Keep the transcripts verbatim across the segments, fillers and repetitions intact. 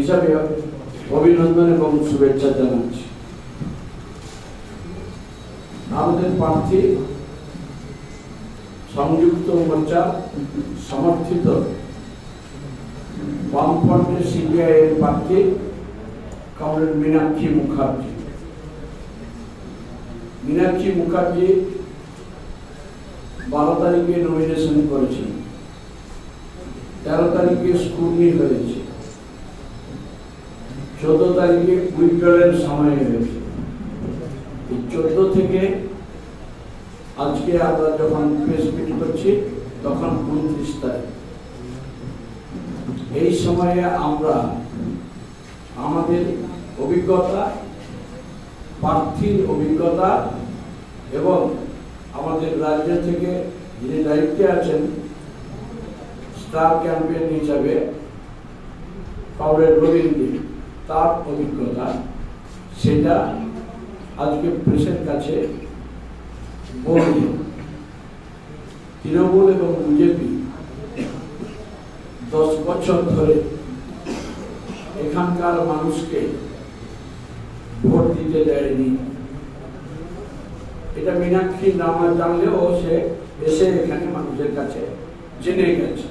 হিসাবে অভিনন্দন এবং শুভেচ্ছা জানাচ্ছি। আমাদের প্রার্থী সংযুক্ত মোর্চা সমর্থিত বামফ্রন্টের সিপিআই এর প্রার্থী কমরেড মীনাক্ষী মুখার্জি। মীনাক্ষী মুখার্জি বারো তারিখে নমিনেশন করেছেন, তেরো তারিখে স্ক্রুটনি হয়েছে, চোদ্দ তারিখে উইথড্রলের সময় হয়েছে। চোদ্দ থেকে আজকে আমরা যখন প্রেস মিট করছি তখন উনত্রিশ তারিখ। এই সময়ে আমরা আমাদের অভিজ্ঞতা, প্রার্থীর অভিজ্ঞতা এবং আমাদের রাজ্য থেকে যিনি দায়িত্বে আছেন স্টার ক্যাম্পেইন হিসাবে কমরেড রবীন্দ্র, তার অভিজ্ঞতা সেটা আজকে প্রেসের কাছে বলি। তৃণমূল এবং বিজেপি দশ বছর ধরে এখানকার মানুষকে ভোট দিতে দেয়নি। এটা মীনাক্ষী নাম জানলেও সে এসে এখানে মানুষের কাছে জেনে গেছে।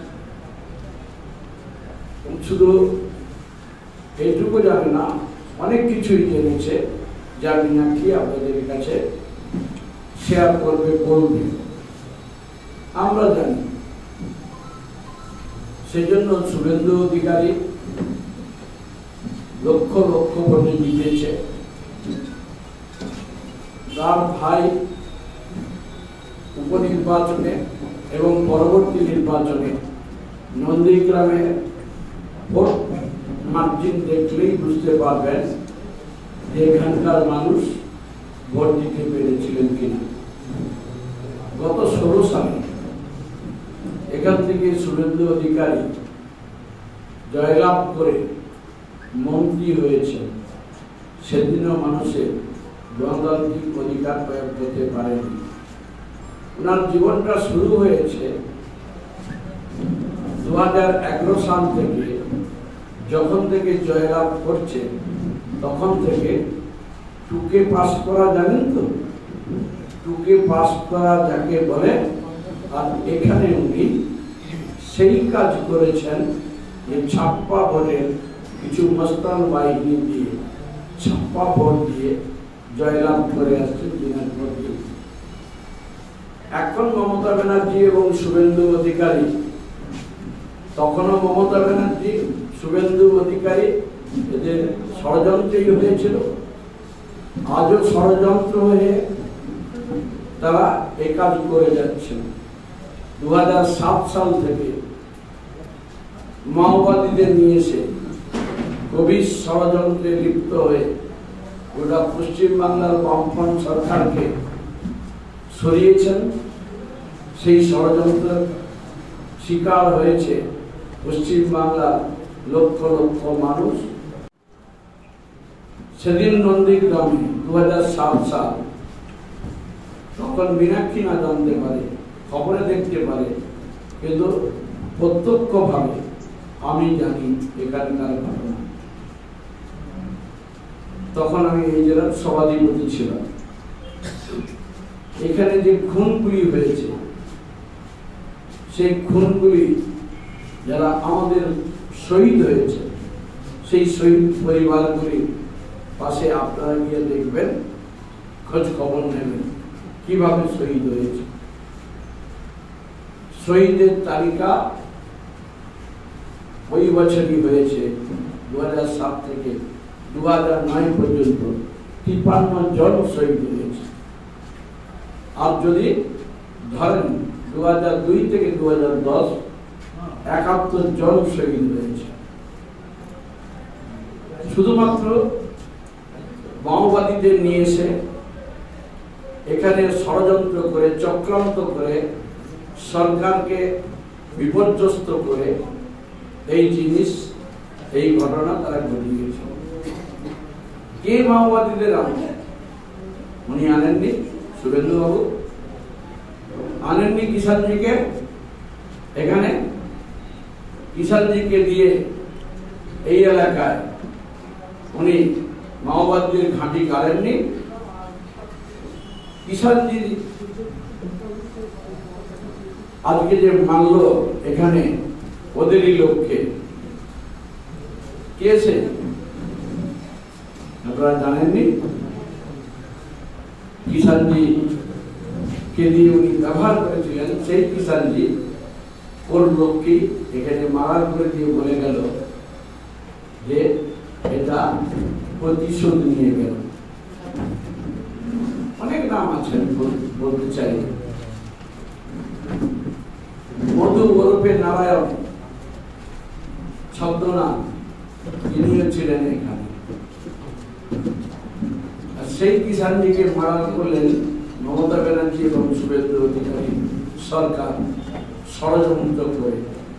শুধু এইটুকু জানে না, অনেক কিছুই জেনেছে যা মীনাক্ষী আপনাদের কাছে শেয়ার করবে, বলবে, আমরা জানি। সেই জন্য শুভেন্দু অধিকারী লক্ষ লক্ষ ভোটে জিতেছে। তার ভাই উপনির্বাচনে এবং পরবর্তী নির্বাচনে নন্দীগ্রামে ভোট মার্জিন দেখলেই বুঝতে পারবেন যে এখানকার মানুষ ভোট দিতে পেরেছিলেন কিনা। গত ষোলো সালে এখান থেকে শুভেন্দু অধিকারী জয়লাভ করে মন্ত্রী হয়েছে, সেদিনও মানুষের গণতান্ত্রিক অধিকার প্রয়োগ করতে পারেনি। ওনার জীবনটা শুরু হয়েছে দু হাজার এগারো সাল থেকে। যখন থেকে জয়লাভ করছে তখন থেকে টুকে পাস করা, জানেন তো টুকে পাস করা যাকে বলে। আর এখানে উনি সেই কাজ করেছেন যে ছাপ্পা ভোটের কিছু মস্তান বাহিনী দিয়ে ছাপ্পা ভোট দিয়ে জয়লাভ করে আসছেন দিনের পর দিন। এখন মমতা ব্যানার্জি এবং শুভেন্দু অধিকারী, তখনও মমতা ব্যানার্জি শুভেন্দু অধিকারী এদের ষড়যন্ত্রই হয়েছিল, আজও ষড়যন্ত্র হয়ে তারা এ কাজ করে যাচ্ছেন। দু হাজার সাত সাল থেকে মাওবাদীদের নিয়ে এসে গভীর ষড়যন্ত্রে লিপ্ত হয়ে গোটা পশ্চিমবাংলার বামফ্রন্ট সরকারকে সরিয়েছেন। সেই ষড়যন্ত্রের শিকার হয়েছে পশ্চিমবাংলার লক্ষ লক্ষ মানুষ। সেদিন নন্দীগ্রামে দু হাজার সাত সাল, তখন মীনাক্ষী না জানতে পারে, খবরে দেখতে পারে, কিন্তু প্রত্যক্ষভাবে আমি জানি এখানকার ঘটনা। তখন আমি এই জেলার সভাধিপতি ছিলাম। এখানে যে খুনগুলি হয়েছে, সেই খুনগুলি যারা আমাদের শহীদ হয়েছে, সেই শহীদ পরিবারগুলির পাশে আপনারা গিয়ে দেখবেন, খোঁজ খবর নেবেন কিভাবে শহীদ হয়েছে। শহীদের তালিকা ওই বছরই হয়েছে, দু হাজার সাত থেকে দু হাজার নয় পর্যন্ত তিপ্পান্ন জন শহীদ হয়েছে। আর যদি ধরেন দু হাজার দুই থেকে দু হাজার দশ একাত্তর জন শহীদ হয়েছে। শুধুমাত্র মাওবাদীদের নিয়ে এসে এখানে ষড়যন্ত্র করে, চক্রান্ত করে, সরকারকে বিপর্যস্ত করে এই জিনিস, এই ঘটনা তারা ঘটিয়েছে। কে মাওবাদীদের আনেন? উনি আনেননি, শুভেন্দু বাবু আনেননি কিষাণজিকে। এখানে কিষাণজিকে দিয়ে এই এলাকায় উনি মাওবাদীদের ঘাঁটি গাড়েননি। কিষাণজি আজকে যে মানল এখানে ওদেরই লোককে কেছে আপনারা জানেননি। কিষাণজি কে দিয়ে উনি ব্যবহার করেছিলেন, সেই কিষাণজি ওর লোককে এখানে মারার করে দিয়ে বলে গেল যে এটা প্রতিশোধ নিয়ে গেল। অনেক নাম আছে বলতে চাই। মধু ওরফে নারায়ণ ছদ্মনাম তিনিও ছিলেন এখানে। আর সেই কিষাণজিকে মারা করলেন মমতা ব্যানার্জি এবং শুভেন্দু অধিকারী সরকার ষড়যন্ত্র করে।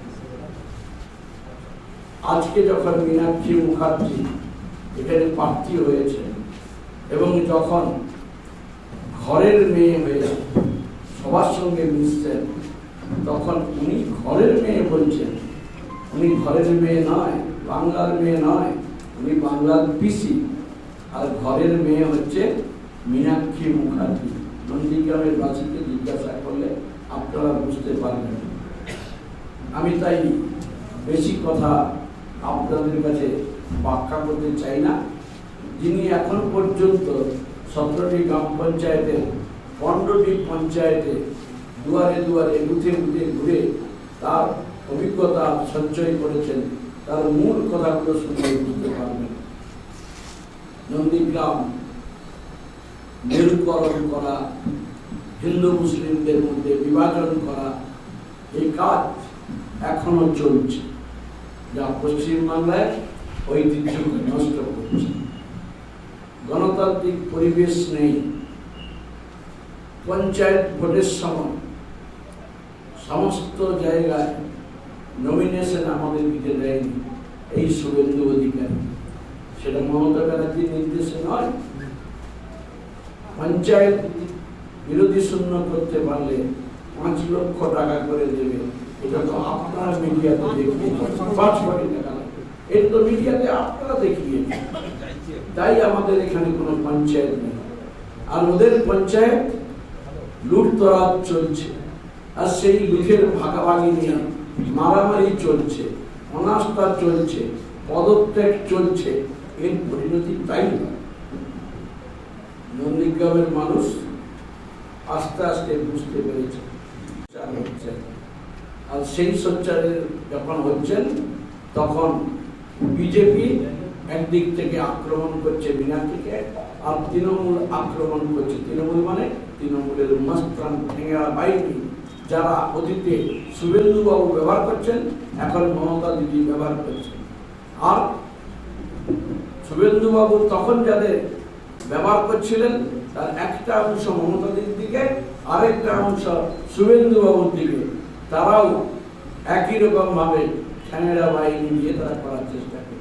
আজকে যখন মীনাক্ষী মুখার্জি এখানে প্রার্থী হয়েছে এবং যখন ঘরের মেয়ে হয়ে সবার সঙ্গে মিশছেন, তখন উনি ঘরের মেয়ে বলছেন। উনি ঘরের মেয়ে নয়, বাংলার মেয়ে নয়, উনি বাংলার পিসি। আর ঘরের মেয়ে হচ্ছে মীনাক্ষী মুখার্জি। নন্দীগ্রামের বাসীকে জিজ্ঞাসা করলে আপনারা বুঝতে পারবেন। আমি তাই বেশি কথা আপনাদের কাছে ব্যাখ্যা করতে চাই না। যিনি এখন পর্যন্ত সতেরোটি গ্রাম পঞ্চায়েতের পনেরোটি পঞ্চায়েতে দুয়ারে দুয়ারে বুথে বুথে ঘুরে তার অভিজ্ঞতা সঞ্চয় করেছেন, তার মূল কথাগুলো শুনলে বুঝতে পারবেন। নন্দীগ্রাম মেরুকরণ করা, হিন্দু মুসলিমদের মধ্যে বিভাজন করা, এই কাজ এখনো চলছে, যা পশ্চিমবাংলায় ঐতিহ্যকে নষ্ট করছে। গণতান্ত্রিক পরিবেশ নেই। পঞ্চায়েত ভোটের সময় সমস্ত জায়গায় নমিনেশন আমাদের দিতে দেয়নি এই শুভেন্দু অধিকারী। সেটা মমতা ব্যানার্জির নির্দেশে নয়। পঞ্চায়েত বিরোধী শূন্য করতে পারলে পাঁচ লক্ষ টাকা করে দেবে। এটা তো আপনারা মিডিয়াতে দেখিয়ে পাঁচ কোটি টাকা, এটা তো মিডিয়াতে আপনারা দেখিয়েছেন। তাই আমাদের এখানে কোনো পঞ্চায়েত নেই। আর ওদের পঞ্চায়েত লুটতরাজ চলছে, আর সেই লুটের ভাগাভাগি নিয়ে মারামারি চলছে, অনাস্থা চলছে, পদত্যাগ চলছে। এর পরিণতি তাই না। নন্দীগ্রামের মানুষ আস্তে আস্তে বুঝতে পেরেছে আর সেই সোচ্চারের যখন হচ্ছেন, তখন বিজেপি একদিক থেকে আক্রমণ করছে মীনাক্ষীকে, আর তৃণমূল আক্রমণ করছে। তৃণমূল মানে তৃণমূলের মস্তান ঠেঙ্গা বাহিনী, যারা অতীতে শুভেন্দু বাবু ব্যবহার করছেন, এখন মমতা দিদি ব্যবহার করছেন। আর শুভেন্দু বাবু তখন যাদের ব্যবহার করছিলেন, তার একটা অংশ মমতা দিদির দিকে, আরেকটা অংশ শুভেন্দু বাবুর দিকে। তারাও একই রকম ভাবে ঠ্যাংরা বাহিনী দিয়ে তারা করার চেষ্টা করে।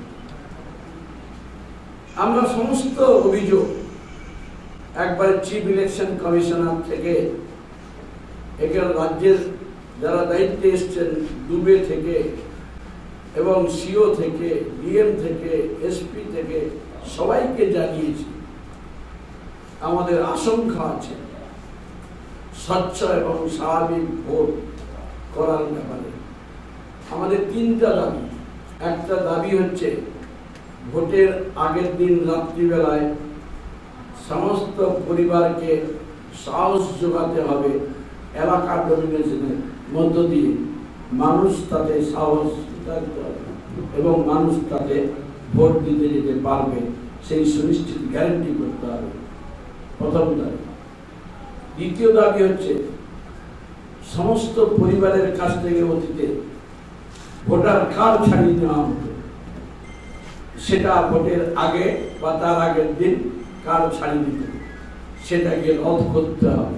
আমরা সমস্ত অভিযোগ একবার চিফ ইলেকশন কমিশনার থেকে, এখানে রাজ্যের যারা দায়িত্বে এসছেন দুবে থেকে এবং সিও থেকে, ডিএম থেকে, এসপি থেকে সবাইকে জানিয়েছি। আমাদের আশঙ্কা আছে স্বচ্ছ এবং স্বাভাবিক ভোট করার ব্যাপারে। আমাদের তিনটা দাবি। একটা দাবি হচ্ছে ভোটের আগের দিন রাত্রিবেলায় সমস্ত পরিবারকে সাহস যোগাতে হবে এলাকা ডমিনেশনের মধ্য দিয়ে। মানুষ তাতে সাহস থাকতে হবে এবং মানুষ তাতে ভোট দিতে যেতে পারবে, সেই সুনিশ্চিত গ্যারান্টি করতে হবে, প্রথম দাবি। দ্বিতীয় দাবি হচ্ছে সমস্ত পরিবারের কাছ থেকে অতীতে ভোটার কার্ড ছাড়িয়ে নেওয়া হতো, সেটা ভোটের আগে বা তার আগের দিন কার্ড ছাড়িয়ে দিত, সেটাকে রদ করতে হবে।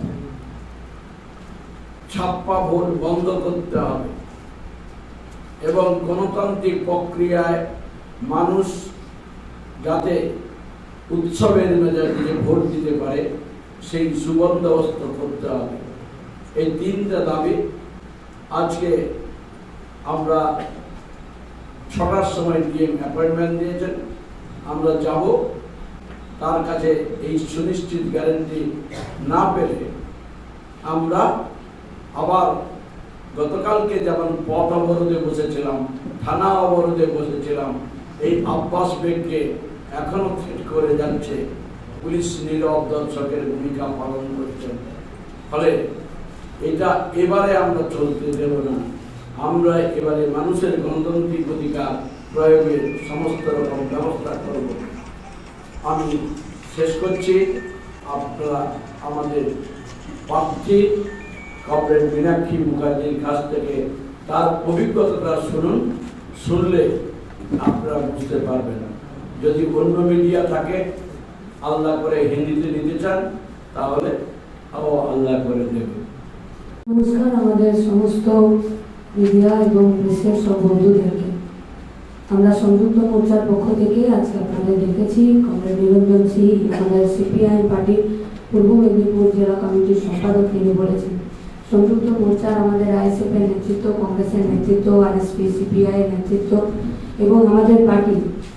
ছাপ্পা ভোট বন্ধ করতে হবে এবং গণতান্ত্রিক প্রক্রিয়ায় মানুষ যাতে উৎসবের মেজাজে ভোট দিতে পারে, সেই সুবন্দোবস্ত করতে হবে। এই তিনটা দাবি আজকে আমরা ছটার সময় ডিএম অ্যাপয়েন্টমেন্ট দিয়েছেন, আমরা যাব। তার কাছে এই সুনিশ্চিত গ্যারেন্টি না পেলে আমরা আবার গতকালকে যেমন পথ অবরোধে বসেছিলাম, থানা অবরোধে বসেছিলাম, এই আব্বাস বেগকে এখনো থ্রেট করে যাচ্ছে, পুলিশ নীরব দর্শকের ভূমিকা পালন করছেন। ফলে এটা এবারে আমরা চলতে দেব না। আমরা এবারে মানুষের গণতান্ত্রিক অধিকার প্রয়োগের সমস্ত রকম ব্যবস্থা করব। আমি শেষ করছি, আপনারা আমাদের প্রার্থী কমরেড মীনাক্ষী মুখার্জির কাছ থেকে তার অভিজ্ঞতাটা শুনুন। শুনলে আপনারা বুঝতে পারবেন। যদি অন্য মিডিয়া থাকে, আল্লাহ করে হিন্দিতে নিতে চান, তাহলে ও আল্লাহ করে দেবে। নমস্কার আমাদের সমস্ত মিডিয়া এবং প্রেসের সব বন্ধুদেরকে। আমরা সংযুক্ত মোর্চার পক্ষ থেকে আজকে আপনাদের দেখেছি কমরেড নিরঞ্জন সিং, আমাদের সিপিআইএম পার্টির পূর্ব মেদিনীপুর জেলা কমিটির সম্পাদক, তিনি বলেছেন সংযুক্ত মোর্চার আমাদের আইএসএফ এর নেতৃত্ব, কংগ্রেসের নেতৃত্ব, আরএসপি, সিপিআই এর নেতৃত্ব এবং আমাদের পার্টি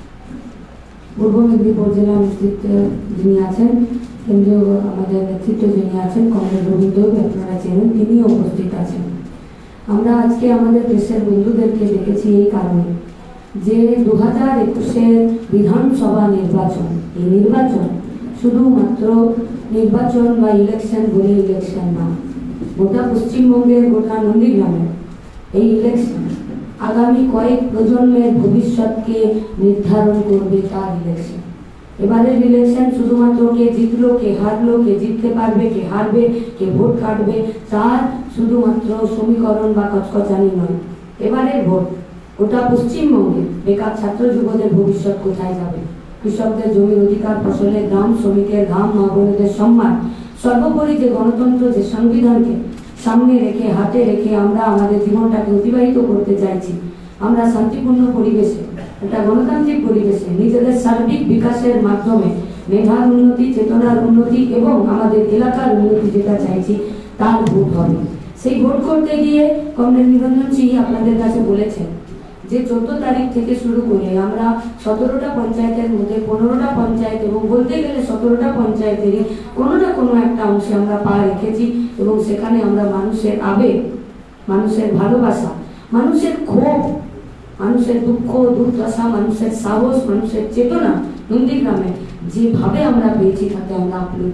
পূর্ব মেদিনীপুর জেলা নেতৃত্বে যিনি আছেন, কেন্দ্রীয় আমাদের নেতৃত্ব যিনি আছেন কমরেড রবীন্দ্র, আপনারা চেনেন, তিনিও উপস্থিত আছেন। আমরা আজকে আমাদের দেশের বন্ধুদেরকে দেখেছি এই কারণে যে দু হাজার একুশের বিধানসভা নির্বাচন, এই নির্বাচন শুধুমাত্র নির্বাচন বা ইলেকশন বলে ইলেকশন না, গোটা পশ্চিমবঙ্গের, গোটা নন্দীগ্রামের এই ইলেকশন আগামী কয়েক প্রজন্মের ভবিষ্যৎকে নির্ধারণ করবে তার ইলেকশন। এবারের ইলেকশন শুধুমাত্র কে জিতলো, কে হারলো, কে জিততে পারবে, কে হারবে, কে ভোট কাটবে, তার শুধুমাত্র সমীকরণ বা কচকচানি নয়। এবারের ভোট গোটা পশ্চিমবঙ্গে বেকার ছাত্র যুবদের ভবিষ্যৎ কোথায় যাবে, কৃষকদের জমির অধিকার, ফসলের দাম, শ্রমিকের ঘাম, মা বোনেদের সম্মান, সর্বোপরি যে গণতন্ত্র, যে সংবিধানকে সামনে রেখে, হাতে রেখে আমরা আমাদের জীবনটাকে অতিবাহিত করতে চাইছি। আমরা শান্তিপূর্ণ পরিবেশে, একটা গণতান্ত্রিক পরিবেশে নিজেদের সার্বিক বিকাশের মাধ্যমে মেধার উন্নতি, চেতনার উন্নতি এবং আমাদের এলাকার উন্নতি যেটা চাইছি, তার ভোট হবে। সেই ভোট করতে গিয়ে কমরেড নিরঞ্জন সিং আপনাদের কাছে বলেছেন যে চোদ্দ তারিখ থেকে শুরু করে আমরা সতেরোটা পঞ্চায়েতের মধ্যে পনেরোটা পঞ্চায়েত এবং বলতে গেলে সতেরোটা পঞ্চায়েতেরই কোনো না কোনো একটা অংশে আমরা পা রেখেছি এবং সেখানে আমরা মানুষের আবেগ, মানুষের ভালোবাসা, মানুষের ক্ষোভ, মানুষের দুঃখ দুর্দশা, মানুষের সাহস, মানুষের চেতনা নন্দীগ্রামে যেভাবে আমরা পেয়েছি তাতে আমরা আপ্লুত।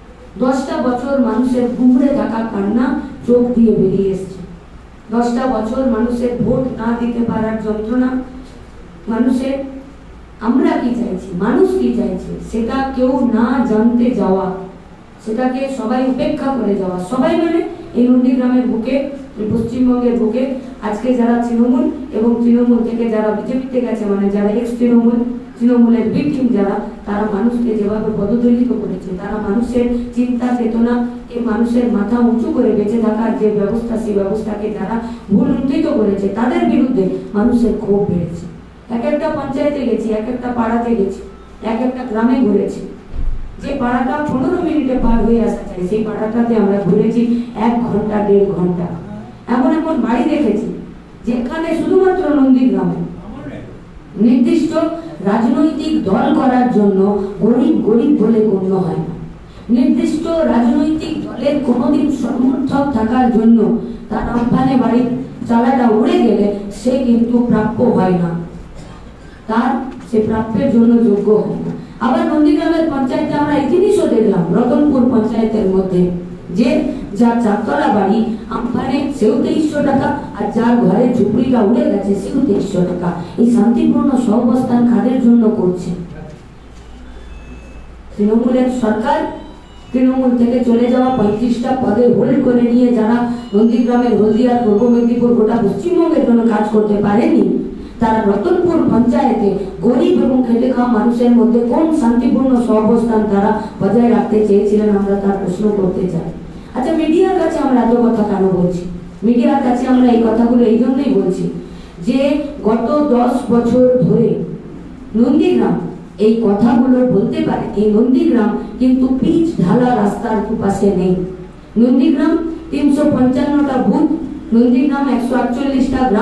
দশটা বছর মানুষের ঘুমড়ে থাকা কান্না চোখ দিয়ে বেরিয়ে এসছে। দশটা বছর মানুষের ভোট না দিতে পারার যন্ত্রণা, মানুষের আমরা কি চাইছি, মানুষ কি চাইছে সেটা কেউ না জানতে যাওয়া, সেটাকে সবাই উপেক্ষা করে যাওয়া। সবাই মানে এই নন্দীগ্রামের বুকে, পশ্চিমবঙ্গের বুকে আজকে যারা তৃণমূল এবং তৃণমূল থেকে যারা বিজেপিতে গেছে, মানে যারা এক্স তৃণমূল, তৃণমূলের ভিকটিম যারা, তারা মানুষকে যেভাবে পদদলিত করেছে, তারা মানুষের চিন্তা চেতনা এই মানুষের মাথা উঁচু করে বেঁচে থাকার যে ব্যবস্থা, সেই ব্যবস্থাকে যারা ভুল উন্নীত করেছে, তাদের বিরুদ্ধে মানুষের ক্ষোভ বেড়েছে। এক একটা পঞ্চায়েতে গেছি, এক একটা পাড়াতে গেছি, এক একটা গ্রামে ঘুরেছি। যে পাড়াটা পনেরো মিনিটে পার হয়ে আসা চাই, সেই পাড়াটাতে আমরা ঘুরেছি এক ঘন্টা দেড় ঘন্টা। এমন এমন বাড়ি দেখেছি যেখানে শুধুমাত্র নন্দীগ্রামে নির্দিষ্ট রাজনৈতিক দল করার জন্য গরিব গরিব বলে গণ্য হয় না। নির্দিষ্ট রাজনৈতিক দলের কোনোদিন সমর্থক থাকার জন্য তার আমফানে বাড়ির চালাটা উড়ে গেলে সে কিন্তু প্রাপ্য হয় না, তার সে প্রাপ্যের জন্য যোগ্য হয় না। আবার নন্দীগ্রামের পঞ্চায়েতে আমরা এই জিনিসও দেখলাম, রতনপুর পঞ্চায়েতের মধ্যে যে যার চারতলা বাড়ি আমফানে সেও তেইশশো টাকা, আর যার ঘরের ঝুপড়িটা উড়ে গেছে সেও তেইশশো টাকা। এই শান্তিপূর্ণ সহাবস্থান কাদের জন্য করছে? তৃণমূলের সরকার, তৃণমূল থেকে চলে যাওয়া পঁয়ত্রিশটা পদে হোল্ড করে নিয়ে যারা নন্দীগ্রামের, হলদিয়ার, পূর্ব মেদিনীপুর, গোটা পশ্চিমবঙ্গের জন্য কাজ করতে পারেনি, তারা রতনপুর পঞ্চায়েতে গরিব এবং খেটে খাওয়া মানুষের মধ্যে কোন শান্তিপূর্ণ সহাবস্থান তারা বজায় রাখতে চেয়েছিলেন, আমরা তার প্রশ্ন করতে চাই। আচ্ছা, মিডিয়ার কাছে আমরা এত কথা কেন বলছি? মিডিয়ার কাছে আমরা এই কথাগুলো এই জন্যই বলছি যে গত দশ বছর ধরে নন্দীগ্রাম এই কথাগুলো বলতে পারে। এই নন্দীগ্রাম কিন্তু পিচ ঢালা রাস্তার পাশে নেই। নন্দীগ্রাম তিনশো পঞ্চান্নটা বুথ, নন্দীগ্রাম একশো আটচল্লিশটা গ্রাম,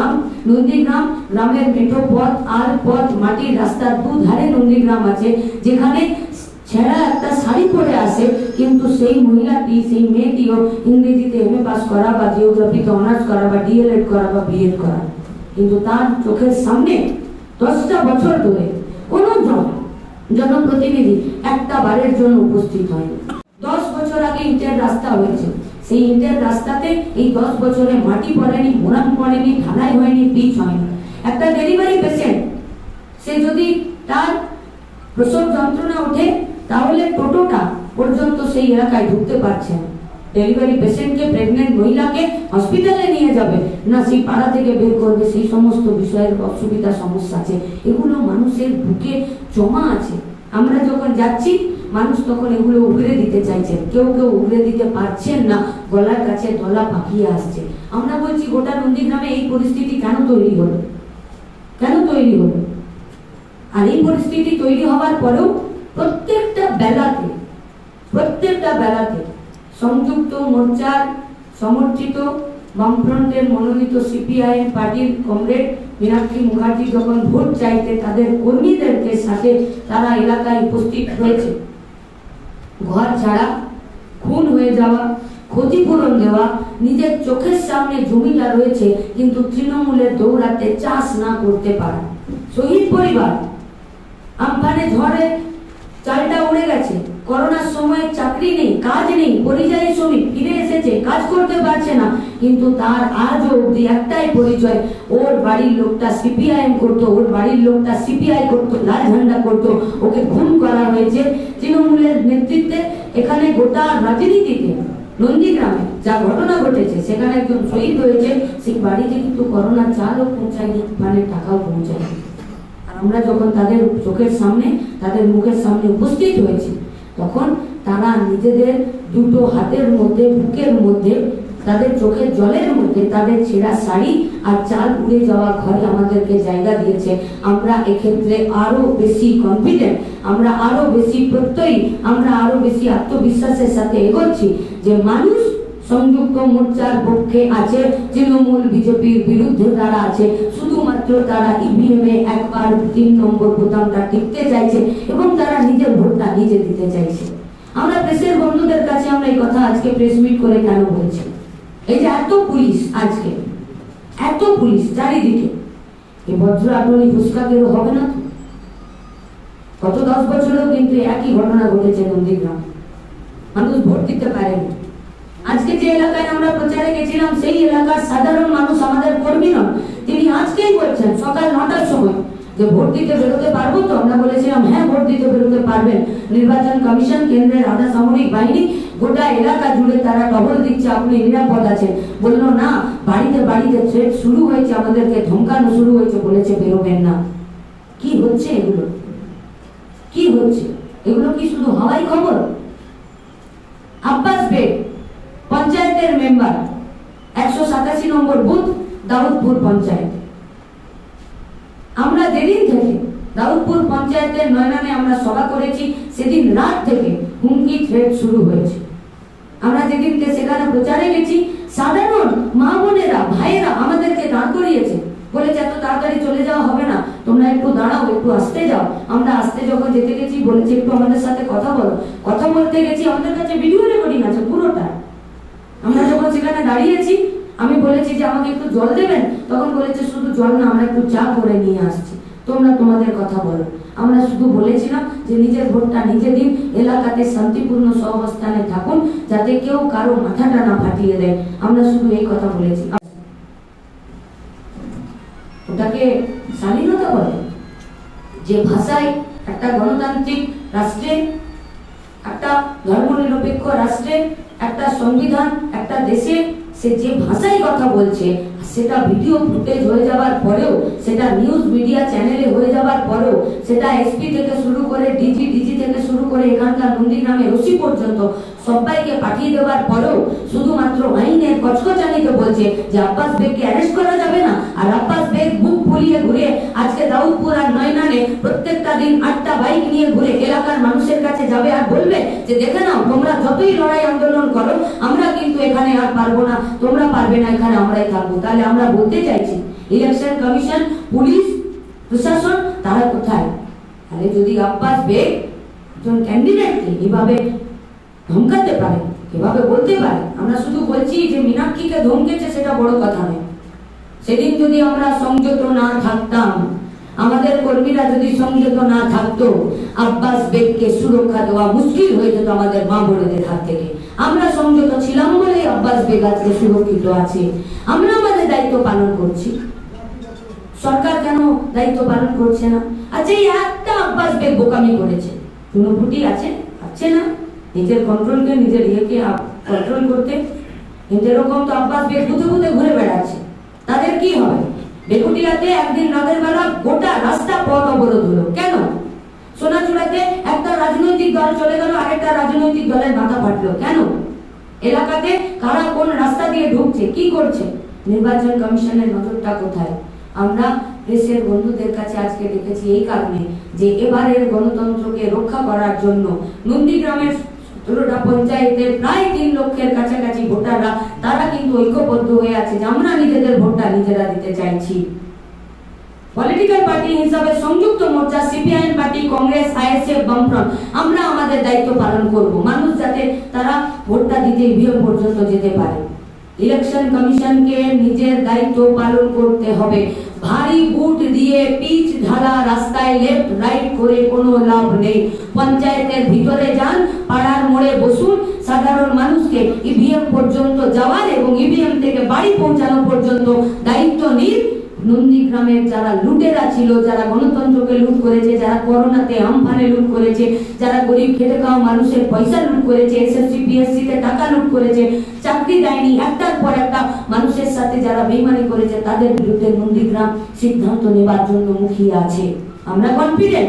নন্দীগ্রাম গ্রামের মেঠো পথ আর পথ মাটির রাস্তার দুধারে নন্দীগ্রাম আছে, যেখানে ছেঁড়া একটা শাড়ি পরে আসে, কিন্তু সেই মহিলাটি সেই মেয়েটিও ইংরেজিতে এম এ পাস করা বা জিওগ্রাফিতে অনার্স করা বা ডিএলএড করা বা বিএড করা, কিন্তু তার চোখের সামনে দশটা বছর ধরে কোনো জন জনপ্রতিনিধি একটা বারের জন্য উপস্থিত হয়নি। দশ বছর আগে ইটের রাস্তা হয়েছে, সেই ইটের রাস্তাতে এই দশ বছরে মাটি পড়েনি, মোরাম পড়েনি, ঢালাই হয়নি, পিচ হয়নি। একটা ডেলিভারি পেশেন্ট সে যদি তার প্রসব যন্ত্রণা ওঠে তাহলে টোটোটা পর্যন্ত সেই এলাকায় ঢুকতে পারছে না। ডেলিভারি পেশেন্টকে, প্রেগনেন্ট মহিলাকে হসপিটালে নিয়ে যাবে না সেই পাড়া থেকে বের করবে, সেই সমস্ত বিষয়ের অসুবিধা সমস্যা আছে, এগুলো মানুষের বুকে জমা আছে। আমরা যখন যাচ্ছি মানুষ তখন এগুলো উগড়ে দিতে চাইছেন, কেউ কেউ উগড়ে দিতে পারছেন না, গলার কাছে গলা পাকিয়ে আসছে। আমরা বলছি গোটা নন্দীগ্রামে এই পরিস্থিতি কেন তৈরি হলো, কেন তৈরি হলো? আর এই পরিস্থিতি তৈরি হওয়ার পরেও প্রত্যেকটা বেলাতে প্রত্যেকটা বেলাতে সংযুক্ত মোর্চার সমর্থিত বামফ্রন্টের মনোনীত সিপিআইএম পার্টির কমরেড মীনাক্ষী মুখার্জি যখন ভোট চাইতে তাদের কর্মীদেরকে সাথে তারা এলাকায় উপস্থিত হয়েছে, ঘর ছাড়া, খুন হয়ে যাওয়া, ক্ষতিপূরণ দেওয়া, নিজের চোখের সামনে জমিটা রয়েছে কিন্তু তৃণমূলের দৌড়াতে চাষ না করতে পারা, শহীদ পরিবার, আমফানে ঝড়ে চালটা উড়ে গেছে, করোনার সময় চাকরি নেই, কাজ নেই, পরিযায়ী শ্রমিক ফিরে এসেছে, কাজ করতে পারছে না, কিন্তু তার আজও অব্দি একটাই পরিচয়, ওর বাড়ির লোকটা সিপিআইএম করতো, ওর বাড়ির লোকটা সিপিআই করতো, লাল ঝান্ডা করতো, ওকে খুন করা হয়েছে তৃণমূলের নেতৃত্বে। এখানে গোটা রাজনীতিতে নন্দীগ্রামে যা ঘটনা ঘটেছে সেখানে একজন শহীদ হয়েছে, সেই বাড়িতে কিন্তু করোনা চালও পৌঁছায়নি, মানে টাকাও পৌঁছায়নি। আমরা যখন তাদের চোখের সামনে, তাদের মুখের সামনে উপস্থিত হয়েছি, তখন তারা নিজেদের দুটো হাতের মধ্যে, বুকের মধ্যে, তাদের চোখের জলের মধ্যে তাদের ছেঁড়া শাড়ি আর চাল উড়ে যাওয়া ঘরে আমাদেরকে জায়গা দিয়েছে। আমরা এক্ষেত্রে আরো বেশি কনফিডেন্ট, আমরা আরো বেশি প্রত্যয়ী, আমরা আরো বেশি আত্মবিশ্বাসের সাথে এগোচ্ছি যে মানুষ সংযুক্ত মোর্চার পক্ষে আছে, তৃণমূল বিজেপির বিরুদ্ধে তারা আছে, শুধুমাত্র তারা ইভিএম এ একবার তিন নম্বর বোতামটা টিপতে চাইছে এবং তারা নিজের ভোটটা নিজে দিতে চাইছে। আমরা প্রেসের বন্ধুদের কাছে আমরা এই কথা আজকে প্রেস মিট করে কেন বলছি, এই যে এত পুলিশ, আজকে এত পুলিশ চারিদিকে, এই বজ্র আগ্রহী ফুসকাকেরও হবে না তো? গত দশ বছরেও কিন্তু একই ঘটনা ঘটেছে নন্দীগ্রাম, মানুষ ভোট দিতে পারেনি। আজকে যে এলাকায় আমরা প্রচারে গেছিলাম সেই এলাকার সাধারণ মানুষ আমাদের কর্মী নন, তিনি আজকেই বলছেন সকাল নটার সময় যে ভোট দিতে বেরোতে পারবো তো? আমরা বলেছিলাম হ্যাঁ ভোট দিতে বেরোতে পারবেন, নির্বাচন কমিশন, কেন্দ্রের আধা সামরিক বাহিনী গোটা এলাকা জুড়ে তারা টহল দিচ্ছে, আপনি নিরাপদ আছেন। বললো না, বাড়িতে বাড়িতে থ্রেট শুরু হয়েছে, আমাদেরকে ধমকানো শুরু হয়েছে, বলেছে বেরোবেন না। কি হচ্ছে এগুলো, কি হচ্ছে এগুলো? কি শুধু হাওয়াই খবর? আব্বাস বেগ পঞ্চায়েতের মেম্বার, একশো সাতাশি নম্বর বুথ, দাউদপুর পঞ্চায়েত। আমরা যেদিন থেকে দাউদপুর পঞ্চায়েতের নয়নানে আমরা সভা করেছি সেদিন রাত থেকে হুমকি থ্রেট শুরু হয়েছে। আমরা যেদিনকে সেখানে প্রচারে গেছি, সাধারণ মা বোনেরা, ভাইয়েরা আমাদেরকে দাঁড় করিয়েছে, বলেছে এত তাড়াতাড়ি চলে যাওয়া হবে না, তোমরা একটু দাঁড়াও, একটু আসতে যাও। আমরা আসতে যখন যেতে গেছি বলেছে একটু আমাদের সাথে কথা বলো। কথা বলতে গেছি, আমাদের কাছে ভিডিও রেকর্ডিং আছে পুরোটা। আমরা যখন সেখানে দাঁড়িয়েছি আমি বলেছি যে আমাকে একটু জল দেবেন, তখন বলেছে শুধু জল না, আমরা একটু চা করে নিয়ে আসছি, তোমরা তোমাদের কথা বলো। আমরা শুধু বলেছিলাম যে নিজের ভোটটা নিজে দিন, এলাকাতে শান্তিপূর্ণ সহাবস্থানে থাকুন, যাতে কেউ কারো মাথাটা না ফাটিয়ে দেয়। আমরা শুধু এই কথা বলেছি। ওটাকে স্বাধীনতা বলে? যে ভাষায় একটা গণতান্ত্রিক রাষ্ট্রে, একটা ধর্মনিরপেক্ষ রাষ্ট্রে, একটা সংবিধান, একটা দেশে সে যে ভাষায় কথা বলছে, সেটা ভিডিও ফুটেজ হয়ে যাবার পরেও, সেটা নিউজ মিডিয়া চ্যানেলে হয়ে যাবার পরেও, সেটা এসপি থেকে শুরু করে ডিজি, ডিজি থেকে শুরু করে এখানকার নন্দীগ্রামের ওসি পর্যন্ত সবাইকে পাঠিয়ে দেওয়ার পরেও শুধুমাত্র আইনের কচকচানিতে বলছে যে আব্বাস বেগকে অ্যারেস্ট করা যাবে না। আর আব্বাস বেগ বুক ফুলিয়ে ঘুরে আজকে দাউদপুর আর নয়নানে প্রত্যেকটা দিন আটটা বাইক নিয়ে ঘুরে এলাকার মানুষের কাছে যাবে আর বলবে যে দেখে নাও, তোমরা যতই লড়াই আন্দোলন করো, আমরা কিন্তু এখানে আর পারবো না, তোমরা পারবে না, এখানে আমরাই থাকবো। তাহলে আমরা বলতে চাইছি ইলেকশন কমিশন, পুলিশ প্রশাসন তারা কোথায়? তাহলে যদি আব্বাস বেগ একজন ক্যান্ডিডেটকে এভাবে ধমকাতে পারে, এভাবে বলতে পারে, আমরা শুধু বলছি যে মীনাক্ষীকে ধমকেছে সেটা বড় কথা নয়। সেদিন যদি আমরা সংযত না থাকতাম, আমাদের কর্মীরা যদি সংযত না থাকতো, আব্বাস বেগকে সুরক্ষা দেওয়া মুশকিল হয়ে যেত আমাদের মা বোনেদের হাত থেকে। আমরা সংযত ছিলাম বলে আব্বাস বেগ আজকে সুরক্ষিত আছে। আমরা আমাদের দায়িত্ব পালন করছি, সরকার কেন দায়িত্ব পালন করছে না? আচ্ছা, এই একটা আব্বাস বেগ বোকামি করেছে, কোনো ফুটি আছে আছে না নিজের কন্ট্রোলকে, নিজের ইয়েকে কন্ট্রোল করতে? কিন্তু এরকম তো আব্বাস বেগ বুঝে বুঝে ঘুরে বেড়াচ্ছে, তাদের কি হবে? বেকুটিয়াতে একদিন রাতের বেলা গোটা রাস্তা পথ অবরোধ হলো, কেন? সোনাচূড়াতে একটা রাজনৈতিক দল চলে গেল, আরেকটা রাজনৈতিক দলের মাথা ফাটলো, কেন? এলাকাতে কারা কোন রাস্তা দিয়ে ঢুকছে, কি করছে? নির্বাচন কমিশনের নজরটা কোথায়? আমরা দেশের বন্ধুদের কাছে আজকে ডেকেছি এই কারণে যে এবারের গণতন্ত্রকে রক্ষা করার জন্য নন্দীগ্রামের সতেরোটা পঞ্চায়েতের প্রায় তিন লক্ষের কাছাকাছি ভোটাররা তারা কিন্তু ঐক্যবদ্ধ হয়ে আছে যে আমরা নিজেদের ভোটটা নিজেরা দিতে চাইছি। পলিটিক্যাল পার্টি হিসাবে Sanjukta Morcha, CPIM party, Congress, ISF, বামফ্রন্ট আমরা আমাদের দায়িত্ব পালন করব, মানুষ যাতে তারা ভোটটা দিতে ইভিএম পর্যন্ত যেতে পারে। ইলেকশন কমিশনকে নিজের দায়িত্ব পালন করতে হবে। ভারী বুট দিয়ে পিচ ঢালা রাস্তায় লেফট রাইট করে কোনো লাভ নেই। পঞ্চায়েতের ভিতরে যান, পাড়ার মোড়ে বসুন, সাধারণ মানুষকে ইভিএম পর্যন্ত যাওয়ার এবং ইভিএম থেকে বাড়ি পৌঁছানো পর্যন্ত দায়িত্ব নিন। নন্দীগ্রামের যারা লুটেরা ছিল, যারা গণতন্ত্রকে লুট করেছে, যারা করোনাতে আমফানে লুট করেছে, যারা গরিব খেটে খাওয়া মানুষের পয়সা লুট করেছে, এসএসসি পিএসসি তে টাকা লুট করেছে, চাকরি দেয়নি, একটার পর একটা মানুষের সাথে যারা বেইমানি করেছে, তাদের বিরুদ্ধে নন্দীগ্রাম সিদ্ধান্ত নেবার জন্য মুখিয়ে আছে। আমরা কনফিডেন্ট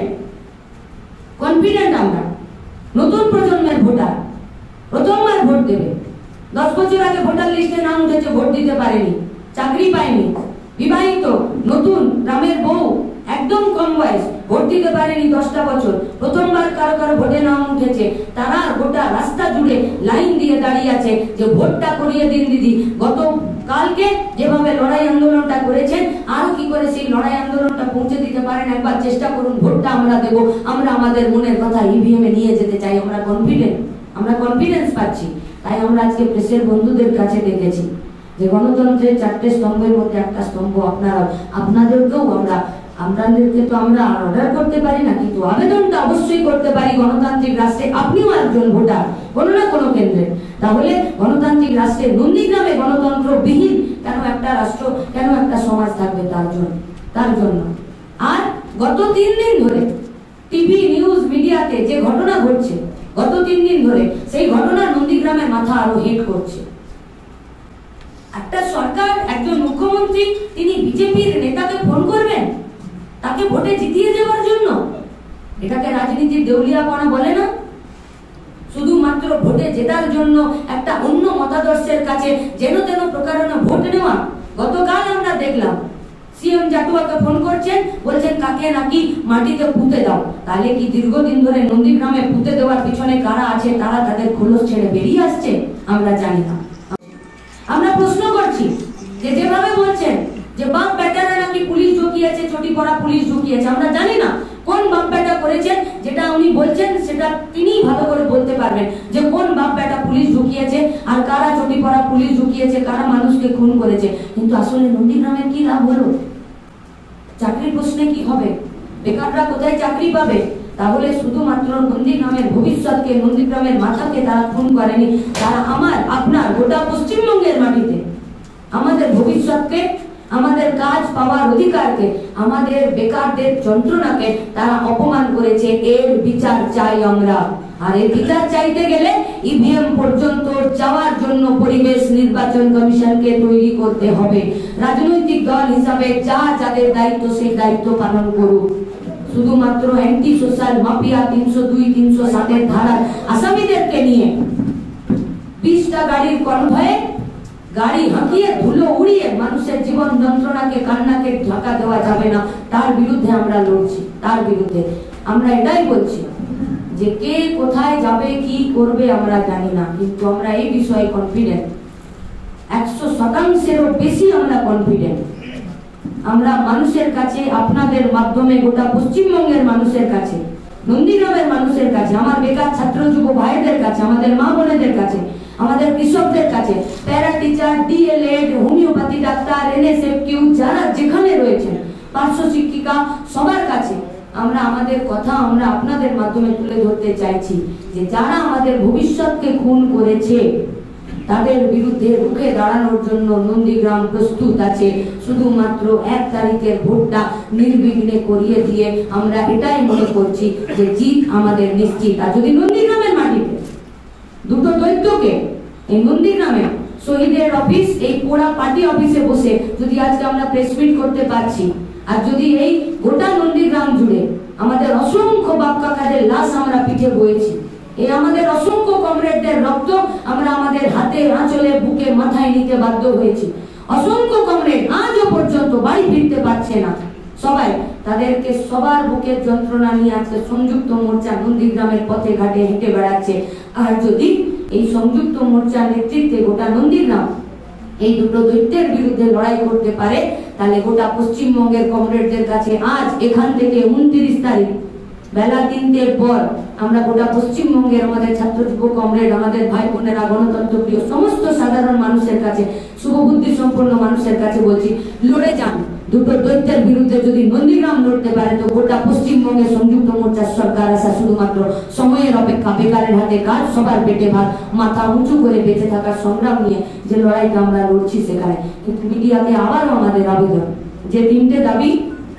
কনফিডেন্ট আমরা নতুন প্রজন্মের ভোটার প্রথমবার ভোট দেবে। দশ বছর আগে ভোটার লিস্টে নাম উঠেছে, ভোট দিতে পারেনি, চাকরি পায়নি, বিবাহিত নতুন গ্রামের বউ একদম কম বয়স, ভোট দিতে পারেনি দশটা বছর, প্রথমবার কারো কারো ভোটে নাম উঠেছে, তারা গোটা রাস্তা জুড়ে লাইন দিয়ে দাঁড়িয়ে আছে যে ভোটটা করিয়ে দিন দিদি। গত কালকে যেভাবে লড়াই আন্দোলনটা করেছেন, আরো কি করে সেই লড়াই আন্দোলনটা পৌঁছে দিতে পারেন একবার চেষ্টা করুন। ভোটটা আমরা দেব, আমরা আমাদের মনের কথা ইভিএম এ নিয়ে যেতে চাই, আমরা কনফিডেন্ট, আমরা কনফিডেন্স পাচ্ছি। তাই আমরা আজকে প্রেসের বন্ধুদের কাছে ডেকেছি যে গণতন্ত্রের চারটে স্তম্ভের মধ্যে একটা স্তম্ভ আপনারা, আপনাদেরকেও আমরা, আপনাদেরকে তো আমরা অর্ডার করতে পারি না, কিন্তু আবেদনটা অবশ্যই করতে পারি। গণতান্ত্রিক রাষ্ট্রে আপনিও একজন ভোটার কোনো না কোনো কেন্দ্রে, তাহলে গণতান্ত্রিক রাষ্ট্রে নন্দীগ্রামে গণতন্ত্রবিহীন কেন একটা রাষ্ট্র, কেন একটা সমাজ থাকবে? তার জন্য তার জন্য আর গত তিন দিন ধরে টিভি নিউজ মিডিয়াতে যে ঘটনা ঘটছে, গত তিন দিন ধরে সেই ঘটনা নন্দীগ্রামের মাথা আরো হেট করছে। একটা সরকার, একজন মুখ্যমন্ত্রী, তিনি বিজেপির নেতাকে ফোন করবেন তাকে ভোটে জিতিয়ে দেওয়ার জন্য? এটাকে রাজনীতির দেউলিয়াপনা বলে না? শুধুমাত্র ভোটে জেতার জন্য একটা অন্য মতাদর্শের কাছে যেন তেন প্রকারণে ভোট নেওয়া। গতকাল আমরা দেখলাম সিএম জাটুয়াকে ফোন করছেন, বলছেন কাকে নাকি মাটিতে পুঁতে দাও। তাহলে কি দীর্ঘদিন ধরে নন্দীগ্রামে পুঁতে দেওয়ার পিছনে কারা আছে, তারা তাদের খোলস ছেড়ে বেরিয়ে আসছে? আমরা জানি না। আমরা প্রশ্ন করছি যে যেভাবে বলছেন যে বাপ বেটারা নাকি পুলিশ ঢুকিয়েছে, চটি পড়া পুলিশ ঢুকিয়েছে, আমরা জানি না কোন বাপ বেটা করেছেন। যেটা উনি বলছেন সেটা তিনিই ভালো করে বলতে পারবেন যে কোন বাপ বেটা পুলিশ ঢুকিয়েছে আর কারা চটি পড়া পুলিশ ঢুকিয়েছে, কারা মানুষকে খুন করেছে। কিন্তু আসলে নন্দীগ্রামের কি লাভ হলো? চাকরির প্রশ্নে কি হবে? বেকাররা কোথায় চাকরি পাবে? তাহলে শুধুমাত্র নন্দীগ্রামের ভবিষ্যৎকে, নন্দীগ্রামের মাথাকে তারা খুন করেনি, তারা আমার আপনার গোটা পশ্চিমবঙ্গের মাটিতে আমাদের ভবিষ্যৎকে, আমাদের কাজ পাওয়ার অধিকারকে, আমাদের বেকারদের যন্ত্রণাকে তারা অপমান করেছে। এর বিচার চাই আমরা। আর এই বিচার চাইতে গেলে ইভিএম পর্যন্ত যাওয়ার জন্য পরিবেশ নির্বাচন কমিশনকে তৈরি করতে হবে। রাজনৈতিক দল হিসাবে যা যাদের দায়িত্ব সেই দায়িত্ব পালন করুক। শুধুমাত্র অ্যান্টি সোশ্যাল মাফিয়া তিনশো দুই তিনশো সাতের ধারার আসামিদেরকে নিয়ে বিশটা গাড়ির কনভয়ে গাড়ি হাঁকিয়ে ধুলো উড়িয়ে মানুষের জীবন যন্ত্রণাকে, কান্নাকে ঢাকা দেওয়া যাবে না। তার বিরুদ্ধে আমরা লড়ছি, তার বিরুদ্ধে আমরা এটাই বলছি যে কে কোথায় যাবে, কি করবে আমরা জানি না, কিন্তু আমরা এই বিষয়ে কনফিডেন্ট, একশো শতাংশেরও বেশি আমরা কনফিডেন্ট আমরা মানুষের কাছে, আপনাদের মাধ্যমে গোটা পশ্চিমবঙ্গের মানুষের কাছে, নন্দীগ্রামের মানুষের কাছে, আমার বেকার ছাত্র যুব ভাইদের কাছে, আমাদের মা বোনেদের কাছে, আমাদের কৃষকদের কাছে, para teacher, DElEd, homeopathy doctor, NSF Q যারা যেখানে রয়েছেন, পার্শ্ব শিক্ষিকা, সবার কাছে আমরা আমাদের কথা আমরা আপনাদের মাধ্যমে তুলে ধরতে চাইছি যে যারা আমাদের ভবিষ্যৎকে খুন করেছে তাদের বিরুদ্ধে রুখে দাঁড়ানোর জন্য নন্দীগ্রাম প্রস্তুত আছে। শুধুমাত্র এক তারিখের ভোটটা নির্বিঘ্নে করিয়ে দিয়ে আমরা এটাই মনে করছি যে জিত আমাদের নিশ্চিত। আর যদি নন্দীগ্রামের মাটিতে দুটো দৈত্যকে এই নন্দীগ্রামে শহীদের অফিস, এই পোড়া পার্টি অফিসে বসে যদি আজকে আমরা প্রেস মিট করতে পারছি, আর যদি এই গোটা নন্দীগ্রাম জুড়ে আমাদের অসংখ্য বাপকাকাদের লাশ আমরা পিঠে বয়েছি, এই আমাদের অসংখ্য কমরেডদের রক্ত আমরা আমাদের হাতে, আঁচলে, বুকে, মাথায় নিতে বাধ্য হয়েছি, অসংখ্য কমরেড আজও পর্যন্ত বাড়ি ফিরতে পারছে না, সবাই তাদেরকে সবার বুকের যন্ত্রণা নিয়ে আজকে সংযুক্ত মোর্চা নন্দীগ্রামের পথে ঘাটে হেঁটে বেড়াচ্ছে। আর যদি এই সংযুক্ত মোর্চার নেতৃত্বে গোটা নন্দীগ্রাম এই দুটো দৈত্যের বিরুদ্ধে লড়াই করতে পারে, তাহলে গোটা পশ্চিমবঙ্গের কমরেডদের কাছে আজ এখান থেকে উনত্রিশ তারিখ বেলা তিনটের পর আমরা গোটা পশ্চিমবঙ্গের আমাদের ছাত্র যুব কমরেড, আমাদের ভাই বোনেরা, গণতন্ত্র প্রিয় সমস্ত সাধারণ মানুষের কাছে, শুভবুদ্ধি সম্পন্ন মানুষের কাছে বলছি, লড়ে যান। দুটো দৈত্যের বিরুদ্ধে যদি নন্দীগ্রাম লড়তে পারে তো গোটা পশ্চিমবঙ্গের সংযুক্ত মোর্চার সরকার আসা শুধুমাত্র সময়ের অপেক্ষা। বেকারের হাতে কাজ, সবার পেটে ভাত, মাথা উঁচু করে বেঁচে থাকার সংগ্রাম নিয়ে যে লড়াইটা আমরা লড়ছি সেখানে। কিন্তু মিডিয়াকে আবারও আমাদের আবেদন, যে তিনটে দাবি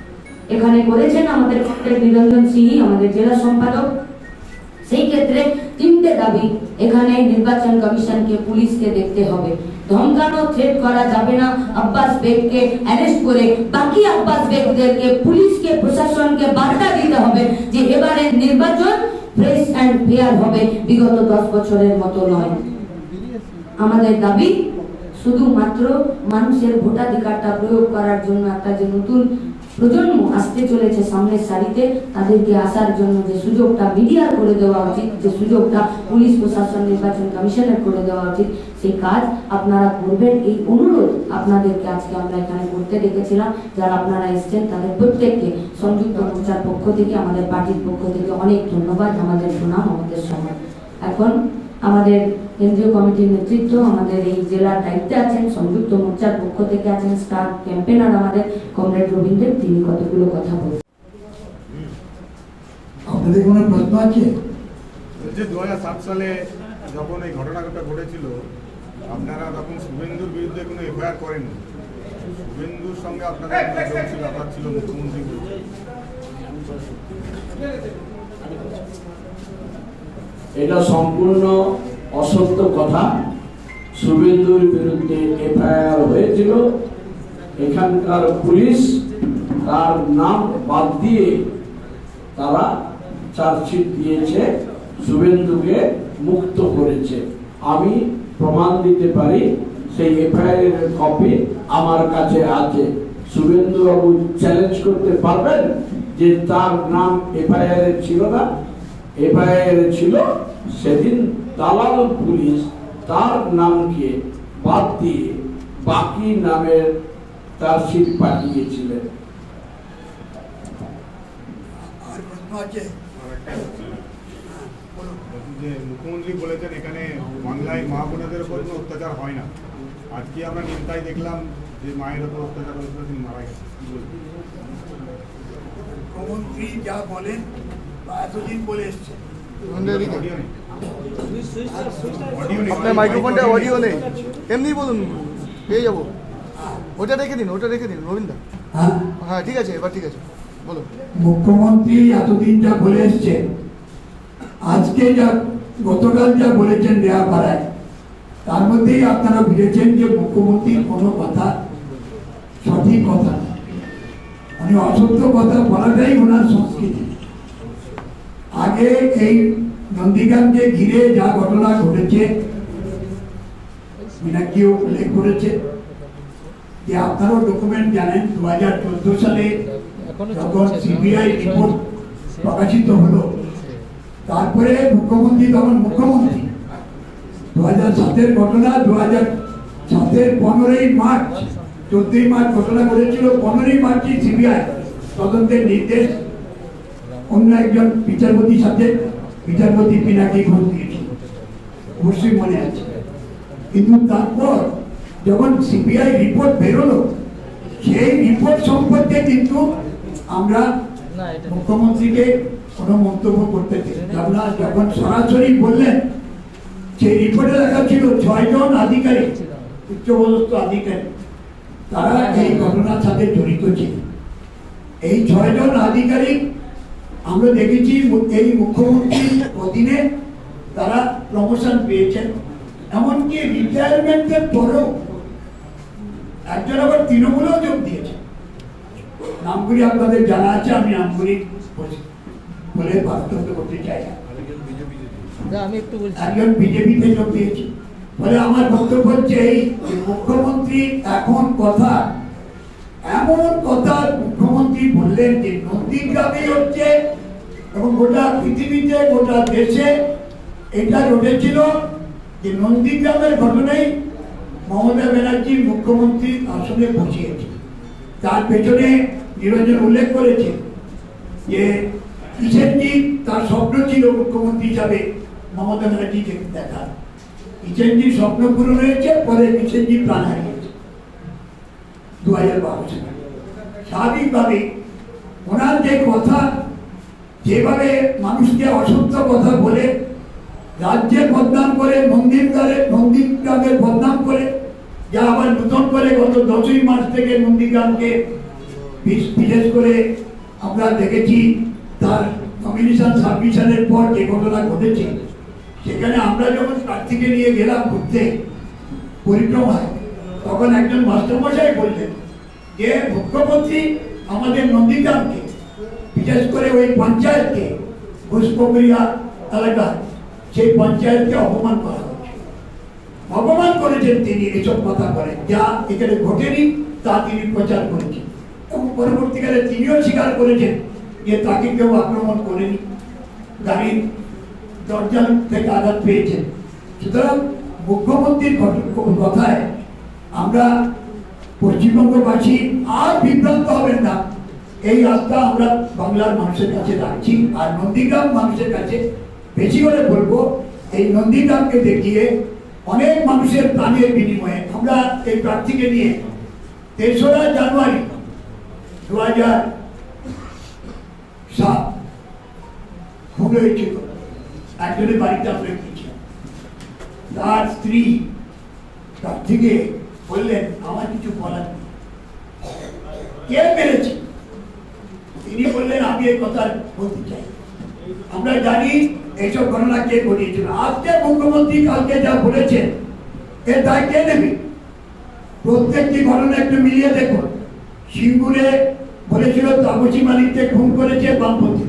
এখানে করেছেন আমাদের নিরঞ্জন সিংহ, আমাদের জেলা সম্পাদক, সেই ক্ষেত্রে তিনটে দাবি এখানে নির্বাচন কমিশনকে, পুলিশকে দেখতে হবে। ধমকানো, থ্রেট করা যাবে না। আব্বাস বেগকে অ্যারেস্ট করে বাকি আব্বাস বেগদেরকে, পুলিশকে, প্রশাসনকে বার্তা দিতে হবে যে এবারের নির্বাচন ফ্রেশ অ্যান্ড ফেয়ার হবে, বিগত দশ বছরের মতো নয়। আমাদের দাবি শুধুমাত্র মানুষের ভোটাধিকারটা প্রয়োগ করার জন্য একটা যে নতুন প্রজন্ম আসতে চলেছে সামনের সারিতে, তাদেরকে আসার জন্য যে সুযোগটা মিডিয়ার করে দেওয়া উচিত, যে সুযোগটা পুলিশ প্রশাসন, নির্বাচন কমিশনের করে দেওয়া উচিত, সেই কাজ আপনারা করবেন। এই অনুরোধ আপনাদেরকে আজকে আমরা এখানে করতে ডেকেছিলাম। যারা আপনারা এসছেন তাদের প্রত্যেককে সংযুক্ত মোর্চার পক্ষ থেকে, আমাদের পার্টির পক্ষ থেকে অনেক ধন্যবাদ, আমাদের প্রণাম, আমাদের সময়। এখন আমাদের কেন্দ্রীয় কমিটির নেতৃত্ব আমাদের এই জেলার দায়িত্বে আছেন, সংযুক্ত মোর্চার পক্ষ থেকে আছেন স্টার ক্যাম্পেনার আমাদের কমরেড রবীন্দ্র, তিনি কতগুলো কথা বলবেন। আপনাদের কোনো প্রশ্ন আছে? যে দু হাজার সাত সালে যখন এই ঘটনাটা ঘটেছিল, আপনারা তখন শুভেন্দুর বিরুদ্ধে কোনো এফআইআর করেননি। শুভেন্দুর সঙ্গে আপনাদের ছিল, আপনার ছিল মুখ্যমন্ত্রী। এটা সম্পূর্ণ অসত্য কথা। শুভেন্দুর বিরুদ্ধে এফআইআর হয়েছিল, এখানকার পুলিশ তার নাম বাদ দিয়ে তারা চার্জশিট দিয়েছে, শুভেন্দুকে মুক্ত করেছে। আমি প্রমাণ দিতে পারি, সেই এফআইআর এর কপি আমার কাছে আছে। শুভেন্দু বাবু চ্যালেঞ্জ করতে পারবেন যে তার নাম এফআইআর এ ছিল না? এফআইআর ছিল, সেদিন দালাল পুলিশ তার নামকে বাদ দিয়ে বাকি নামের চার্জশিট পাঠিয়েছিলেন। আর প্রশ্ন আছে? যে মুখ্যমন্ত্রী বলেছেন এখানে বাংলায় মা বোনেদের উপর কোনো অত্যাচার হয় না। আজকে আমরা নিমতায় দেখলাম যে মায়ের উপর অত্যাচার হয়েছিল, তিনি মারা গেছেন। মুখ্যমন্ত্রী যা বলেন বা এতদিন বলে এসছে, আপনার মাইক্রোফোনটা অডিও নেই, এমনি বলুন, পেয়ে যাবো। ওটা রেখে দিন, ওটা রেখে দিন রবীন্দ্র। হ্যাঁ হ্যাঁ ঠিক আছে, এবার ঠিক আছে, বলুন। মুখ্যমন্ত্রী এতদিন যা বলে এসছে, আজকে যা গতকাল যা বলেছেন দেয়া পাড়ায়, তার মধ্যেই আপনারা বুঝেছেন যে মুখ্যমন্ত্রীর কোনো কথা সঠিক কথা না, মানে অসত্য কথা বলাটাই ওনার সংস্কৃতি। আগে এই নন্দীগ্রামকে ঘিরে যা ঘটনা ঘটেছে, মিনাক্ষীও উল্লেখ করেছে যে আপনারাও ডকুমেন্ট জানেন, দু হাজার চোদ্দ সালে যখন সিবিআই রিপোর্ট প্রকাশিত হলো, তারপরে মুখ্যমন্ত্রী তখন মুখ্যমন্ত্রী দু হাজার সাতের ঘটনা, দু হাজার সাতের পনেরোই মার্চ চোদ্দই মার্চ ঘোষণা করেছিল, পনেরোই মার্চে সিবিআই তদন্তের নির্দেশ অন্য একজন বিচারপতির সাথে বিচারপতি পিনাকি ঘোষ দিয়েছিল, অবশ্যই মনে আছে। কিন্তু তারপর যখন সিবিআই রিপোর্ট বেরোলো, সেই রিপোর্ট সম্পর্কে কিন্তু আমরা মুখ্যমন্ত্রীকে কোনো মন্তব্য করতে চাই না। যখন সরাসরি বললেন, সেই রিপোর্টে লেখা ছিল ছয়জন আধিকারিক, উচ্চপদস্থ আধিকারিক, তারা এই ঘটনার সাথে জড়িত ছিল। এই ছয়জন আধিকারিক আমরা দেখেছি এই মুখ্যমন্ত্রীর অধীনে তারা প্রমোশন পেয়েছেন, এমনকি রিটায়ারমেন্টের পরেও একজন আবার তৃণমূলেও যোগ দিয়েছে। নামগুলি আপনাদের জানা আছে, আমি নামগুলি বলে বাস্তব করতে চাই না। একজন বিজেপিতে যোগ দিয়েছে। ফলে আমার বক্তব্য হচ্ছে এই মুখ্যমন্ত্রী এখন কথা এমন কথা মুখ্যমন্ত্রী বললেন যে নন্দীগ্রামে হচ্ছে এবং গোটা পৃথিবীতে গোটা দেশে এটা ঘটেছিল যে নন্দীগ্রামের ঘটনায় মমতা ব্যানার্জি মুখ্যমন্ত্রী আসনে বসিয়েছে। তার পেছনে নিরঞ্জন উল্লেখ করেছে যে কিষেনজি তার স্বপ্ন ছিল মুখ্যমন্ত্রী হিসাবে মমতা ব্যানার্জি দেখা। কিষেনজির স্বপ্ন পূরণ হয়েছে, পরে কিষেনজি প্রাণ হারিয়েছে দু হাজার বারো সালে। স্বাভাবিকভাবে ওনার যে কথা, যেভাবে মানুষকে অসত্য কথা বলে রাজ্যের বদনাম করে, নন্দীগ্রামের নন্দীগ্রামের বদনাম করে, যা আবার নতুন করে গত দশই মার্চ থেকে নন্দীগ্রামকে বিশেষ করে আমরা দেখেছি তার নমিনেশন সাবমিশনের পর যে ঘটনা ঘটেছে, সেখানে আমরা যখন প্রার্থীকে নিয়ে গেলাম ঘুরতে পরিক্রমায়, তখন একজন মাস্টারমশাই বললেন যে মুখ্যমন্ত্রী আমাদের নন্দীগ্রামকে, বিশেষ করে ওই পঞ্চায়েতকে, ঘোষপকরিয়া এলাকা, সেই পঞ্চায়েতকে অপমান করা হচ্ছে। অপমান করেছেন তিনি, এসব কথা বলেন যা এখানে ঘটেনি তা তিনি প্রচার করেছেন এবং পরবর্তীকালে তিনিও স্বীকার করেছেন যে তাকে কেউ আক্রমণ করেনি, গাড়ির দরজা থেকে আঘাত পেয়েছেন। সুতরাং মুখ্যমন্ত্রীর কথায় আমরা পশ্চিমবঙ্গবাসী আর বিভ্রান্ত হবেন না, এই আস্থা আমরা বাংলার মানুষের কাছে রাখছি। আর নন্দীগ্রাম মানুষের কাছে বেশি করে বলবো, এই নন্দীগ্রামকে দেখিয়ে অনেক মানুষের প্রাণের বিনিময়ে আমরা এই প্রার্থীকে নিয়ে তেসরা জানুয়ারি দু হাজার সাত খুন হয়েছিল একজনের বাড়িতে আমরা গিয়েছিলাম। তার স্ত্রী প্রার্থীকে বললেন আমার কিছু বলার নেই, কে মেরেছে? তিনি বললেন আমি এই কথা বলতে চাই। আমরা জানি এইসব ঘটনা কে ঘটিয়েছিল। আজকে মুখ্যমন্ত্রী কালকে যা বলেছেন এর দায় কে নেবে? প্রত্যেকটি ঘটনা একটু মিলিয়ে দেখুন। সিঙ্গুরে বলেছিল তাপসী মালিককে খুন করেছে বামপন্থী।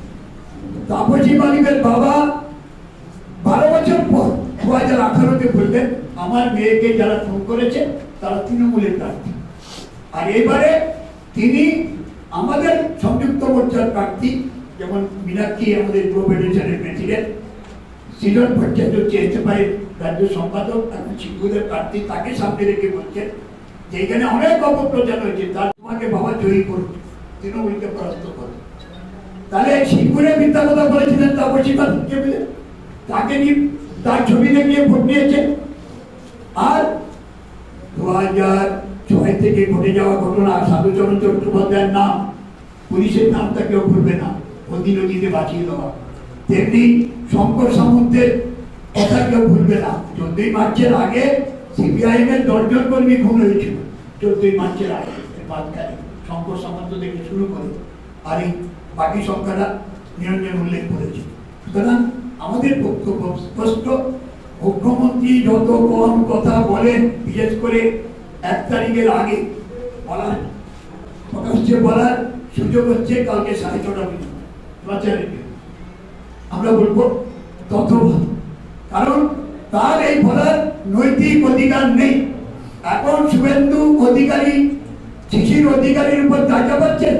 তাপসী মালিকের বাবা বারো বছর পর দু হাজার আঠারোতে বললেন আমার মেয়েকে যারা খুন করেছে তারা তৃণমূলের প্রার্থী। আর এবারে তিনি আমাদের সংযুক্ত মোর্চার প্রার্থী, যেমন মীনাক্ষী আমাদের গ্রো ফেডারেশনের প্রেসিডেন্ট, সৃজন ভট্টাচার্য চেয়েছে রাজ্য সম্পাদক, এখন সিঙ্গুরের প্রার্থী, তাকে সামনে রেখে বলছেন যে এখানে অনেক অপপ্রচার হয়েছে, তার তোমাকে বাবা জয়ী করুন, তৃণমূলকে পরাস্ত করুন। তাহলে সিঙ্গুরে মিথ্যা কথা বলেছিলেন তাপসী মালিককে, তাকে নিয়ে তার ছবি দেখিয়ে ভোট নিয়েছে। আর দু হাজার ছয় থেকে ঘটে যাওয়া ঘটনা, সাধুচরণ চট্টোপাধ্যায়ের নাম, পুলিশের নামটা কেউ ভুলবে না, নদী নদীতে বাঁচিয়ে দেওয়া। তেমনি শঙ্কর সামন্তের কথা কেউ ভুলবে না। চোদ্দই মার্চের আগে সিপিআইএম এর দশজন কর্মী খুন হয়েছিল, চোদ্দই মার্চের আগে মাঝখানে শঙ্কর সামন্ত থেকে শুরু করে, আর এই বাকি সংখ্যাটা নিরঞ্জন উল্লেখ করেছে। সুতরাং আমাদের বক্তব্য স্পষ্ট, মুখ্যমন্ত্রী যত কম কথা বলেন, বিশেষ করে এক তারিখের আগে বলার প্রকাশ্যে বলার সুযোগ হচ্ছে কালকে সাড়ে ছটা মিনিট প্রচারের, আমরা বলবো তত ভালো, কারণ তার এই বলার নৈতিক অধিকার নেই। এখন শুভেন্দু অধিকারী শিশির অধিকারীর উপর টাকা পাচ্ছেন।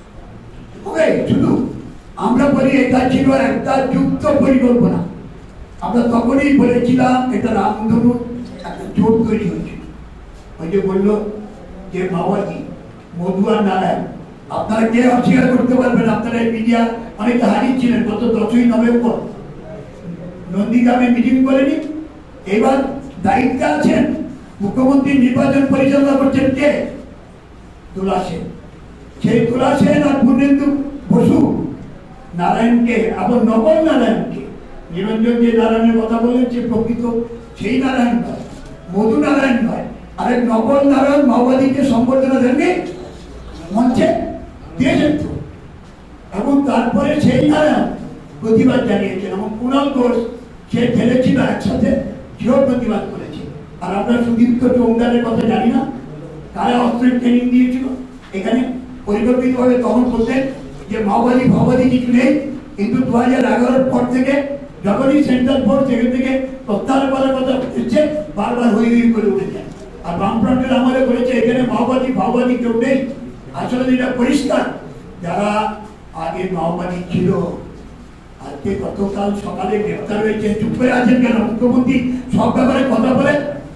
শুধু আমরা বলি এটা ছিল একটা যুক্ত পরিকল্পনা। আমরা তখনই বলেছিলাম এটা রামধনু একটা জোট তৈরি হয়েছিল। ওই যে বললো যে মাওবাদী মধু আর নারায়ণ, আপনারা কে অস্বীকার করতে পারবেন? আপনারা এই মিডিয়া অনেকে হারিয়েছিলেন গত দশই নভেম্বর নন্দীগ্রামে মিটিং করেনি। এবার দায়িত্বে আছেন মুখ্যমন্ত্রী, নির্বাচন পরিচালনা করছেন কে? দুলা সেন। সেই দুলা সেন আর পূর্ণেন্দু বসু নারায়ণকে, আবার নবল নারায়ণকে, নিরঞ্জন যে নারায়ণের কথা বলেন যে প্রকৃত সেই নারায়ণ নয়, মধু নারায়ণ নয়, আরেক নবল নারায়ণ মাওবাদীকে সম্বর্ধনা দেননি মঞ্চে দিয়েছেন তো। এবং তারপরে সেই নারায়ণ প্রতিবাদ জানিয়েছেন এবং কুণাল ঘোষ সে খেলেছিল একসাথে, সেও প্রতিবাদ করেছে। আর আমরা সুদীপ্ত চৌমদারের কথা জানি না, কারা অস্ত্রের ট্রেনিং দিয়েছিল এখানে পরিকল্পিতভাবে তখন বলতেন যে মাওবাদী ভাওবাদী কিছু নেই, কিন্তু দু হাজার এগারোর পর থেকে যখনই সেন্ট্রাল ফোর্স সেখান থেকে প্রত্যাহার করার কথা উঠছে বারবার হই হই করে উঠেছে। আর বামফ্রন্টের আমাদের বলেছে এখানে মাওবাদী ভাওবাদী কেউ নেই। আসলে এটা পরিষ্কার, যারা আগে মাওবাদী ছিল আজকে গতকাল সকালে গ্রেপ্তার হয়েছে, চুপ করে আছেন কেন? মুখ্যমন্ত্রী সব ব্যাপারে কথা বলে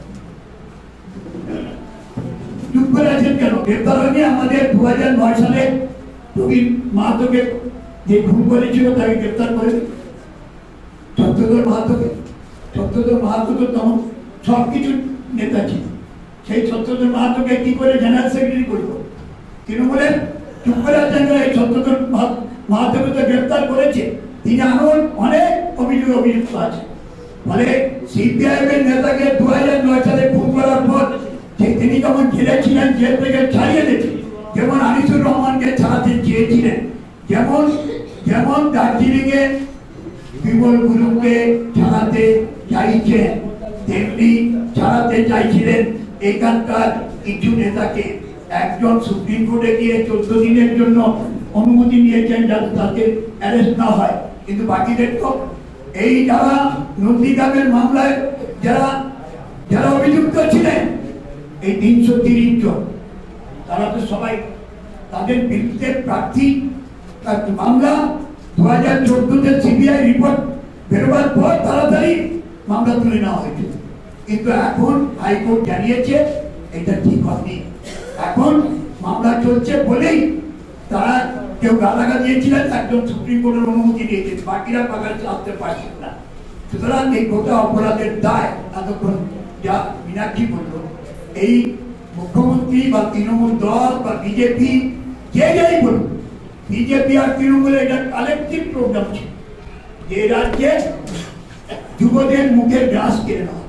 চুপ করে আছেন কেন? গ্রেপ্তার হয়নি? আমাদের দু হাজার নয় সালে প্রবীণ মাহাতোকে যে খুন করেছিল তাকে গ্রেপ্তার করে সত্যধর মাহাতোকে। সত্যধর মাহাতো তো তখন সবকিছু নেতা ছিল, সেই সত্যধর মাহাতোকে কি করে জেনারেল সেক্রেটারি করবো? তৃণমূলের চুপ করে আছেন কেন? এই সত্যধর মাহাতোকে তো গ্রেপ্তার করেছে, তিনি আরো অনেক অভিযোগ অভিযুক্ত আছে। ফলে সিপিআইএম এর নেতাকে দু হাজার নয় সালে খুন করার পর তিনি যখন ছিলেন জেল থেকে ছাড়িয়ে দিয়েছেন, যেমন আনিসুর রহমানকে ছাড়াতে চেয়েছিলেন, যেমন যেমন দার্জিলিং এ বিমল গুরুকে ছাড়াতে চাইছেন, তেমনি ছাড়াতে চাইছিলেন এখানকার কিছু নেতাকে। একজন সুপ্রিম কোর্টে গিয়ে চোদ্দ দিনের জন্য অনুমতি নিয়েছেন যাতে তাকে অ্যারেস্ট না হয়, কিন্তু বাকিদের তো এই যারা নন্দীগ্রামের মামলায় যারা যারা অভিযুক্ত ছিলেন এই তিনশো তিরিশ জন, তারা তো সবাই তাদের বিরুদ্ধে প্রার্থী মামলা দু হাজার চোদ্দতে সিবিআই রিপোর্ট বেরোবার পর তাড়াতাড়ি মামলা তুলে নেওয়া হয়েছে। কিন্তু এখন হাইকোর্ট জানিয়েছে এটা ঠিক হয়নি। এখন মামলা চলছে বলেই তারা কেউ গালাগা দিয়েছিলেন, একজন সুপ্রিম কোর্টের অনুমতি দিয়েছেন, বাকিরা বাগাতে আসতে পারছেন না। সুতরাং এই গোটা অপরাধের দায় এতক্ষণ যা মীনাক্ষী বলল, এই মুখ্যমন্ত্রী বা তৃণমূল দল বা বিজেপি যে যাই বলুন, বিজেপি আর তৃণমূলের এটা কালেকটিভ প্রোগ্রাম ছিল যে রাজ্যে যুবদের মুখের গ্রাস কেড়ে নেওয়া।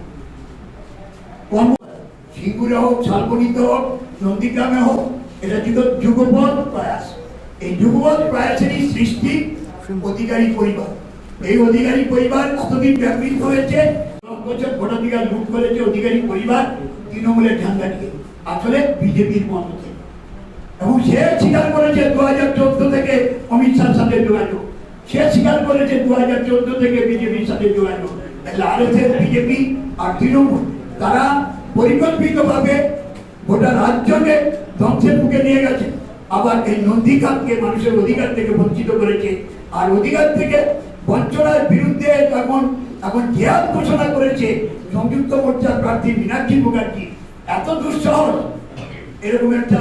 সিঙ্গুরে হোক, শালবনীতে হোক, নন্দীগ্রামে হোক, এটা ছিল যুগপৎ প্রয়াস। এই যুগপৎ প্রয়াসেরই সৃষ্টি অধিকারী পরিবার। এই অধিকারী পরিবার এতদিন ব্যবহৃত হয়েছে, বছর ভোটাধিকার লুট করেছে অধিকারী পরিবার তৃণমূলের ঝান্ডা নিয়ে, আসলে বিজেপির মত থেকে। এবং সে স্বীকার করেছে দু হাজার চোদ্দ থেকে অমিত শাহর সাথে যোগাযোগ, সে স্বীকার করেছে দু হাজার চোদ্দ থেকে বিজেপির সাথে যোগাযোগ। আর এস এস, বিজেপি আর তৃণমূল তারা পরিকল্পিত ভাবে গোটা রাজ্যকে ধ্বংসের মুখে নিয়ে গেছে। আবার এই নন্দীগ্রামকে মানুষের অধিকার থেকে বঞ্চিত করেছে। আর অধিকার থেকে বঞ্চনার বিরুদ্ধে এখন এখন জেহাদ ঘোষণা করেছে সংযুক্ত মোর্চার প্রার্থী মীনাক্ষী মুখার্জি। এত দুঃসাহস! এরকম একটা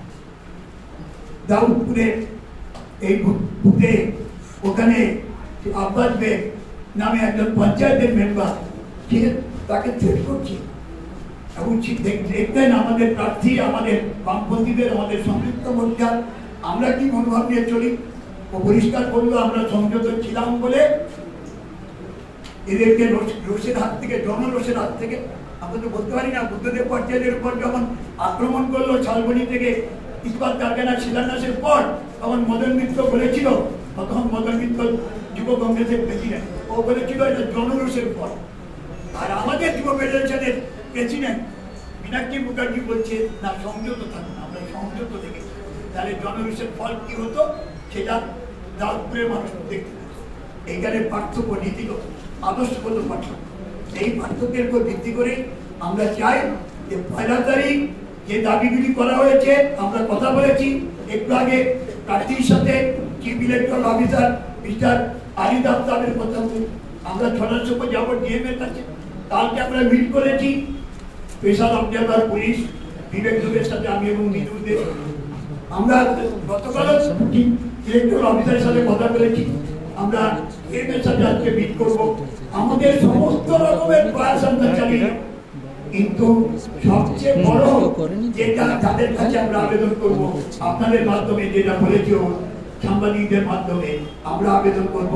দাউদপুরে এই বুথে ওখানে আব্বাস বেগ নামে একজন পঞ্চায়েতের মেম্বার তাকে থ্রেট করছে। এবং দেখতেন আমাদের প্রার্থী, আমাদের বামপন্থীদের, আমাদের সংযুক্ত মোর্চার আমরা কি মনোভাব নিয়ে চলি। ও পরিষ্কার করলো আমরা সংযত ছিলাম বলে এদেরকে রোষের হাত থেকে, জনরোষের হাত থেকে আমরা তো বলতে পারি না। বুদ্ধদেব ভট্টাচার্যের উপর যখন আক্রমণ করলো শালবনী থেকে ইস্পাত কারখানার শিলান্যাসের পর, তখন মদন মিত্র বলেছিল, তখন মদন মিত্র যুব কংগ্রেসের প্রেসিডেন্ট, ও বলেছিল এটা জনরোষের পর। আর আমাদের যুব ফেডারেশনের প্রেসিডেন্ট মীনাক্ষী মুখার্জি বলছে না, সংযত থাকুন, আমরা সংযত দেখেছি। তাহলে জনরোষের ফল কি হতো সেটা দাউদপুরের মানুষ দেখতে পাচ্ছে। এইখানে পার্থক্য, নীতিগত আদর্শগত পার্থক্য। এই পার্থক্যের উপর ভিত্তি করে আমরা চাই যে পয়লা তারিখ যে দাবিগুলি করা হয়েছে, আমরা কথা বলেছি একটু আগে প্রার্থীর সাথে, chief electoral officer mister Ariz আফতাবের কথা বলি। আমরা ছটার সময় যাবো ডিএম এর কাছে। কালকে আমরা মিট করেছি স্পেশাল অবজারভার পুলিশ বিবেক দুবের সাথে আমি এবং মিনুদের আমরা গতকাল ইলেকট্রাল অফিসারের সাথে কথা বলেছি, আমরা এর সাথে আজকে মিট করব, আমাদের সমস্ত রকমের প্রয়াস আমরা চালিয়ে, কিন্তু সবচেয়ে বড় যেটা তাদের কাছে আমরা আবেদন করব, আপনাদের মাধ্যমে যেটা বলেছি সাংবাদিকদের মাধ্যমে আমরা আবেদন করব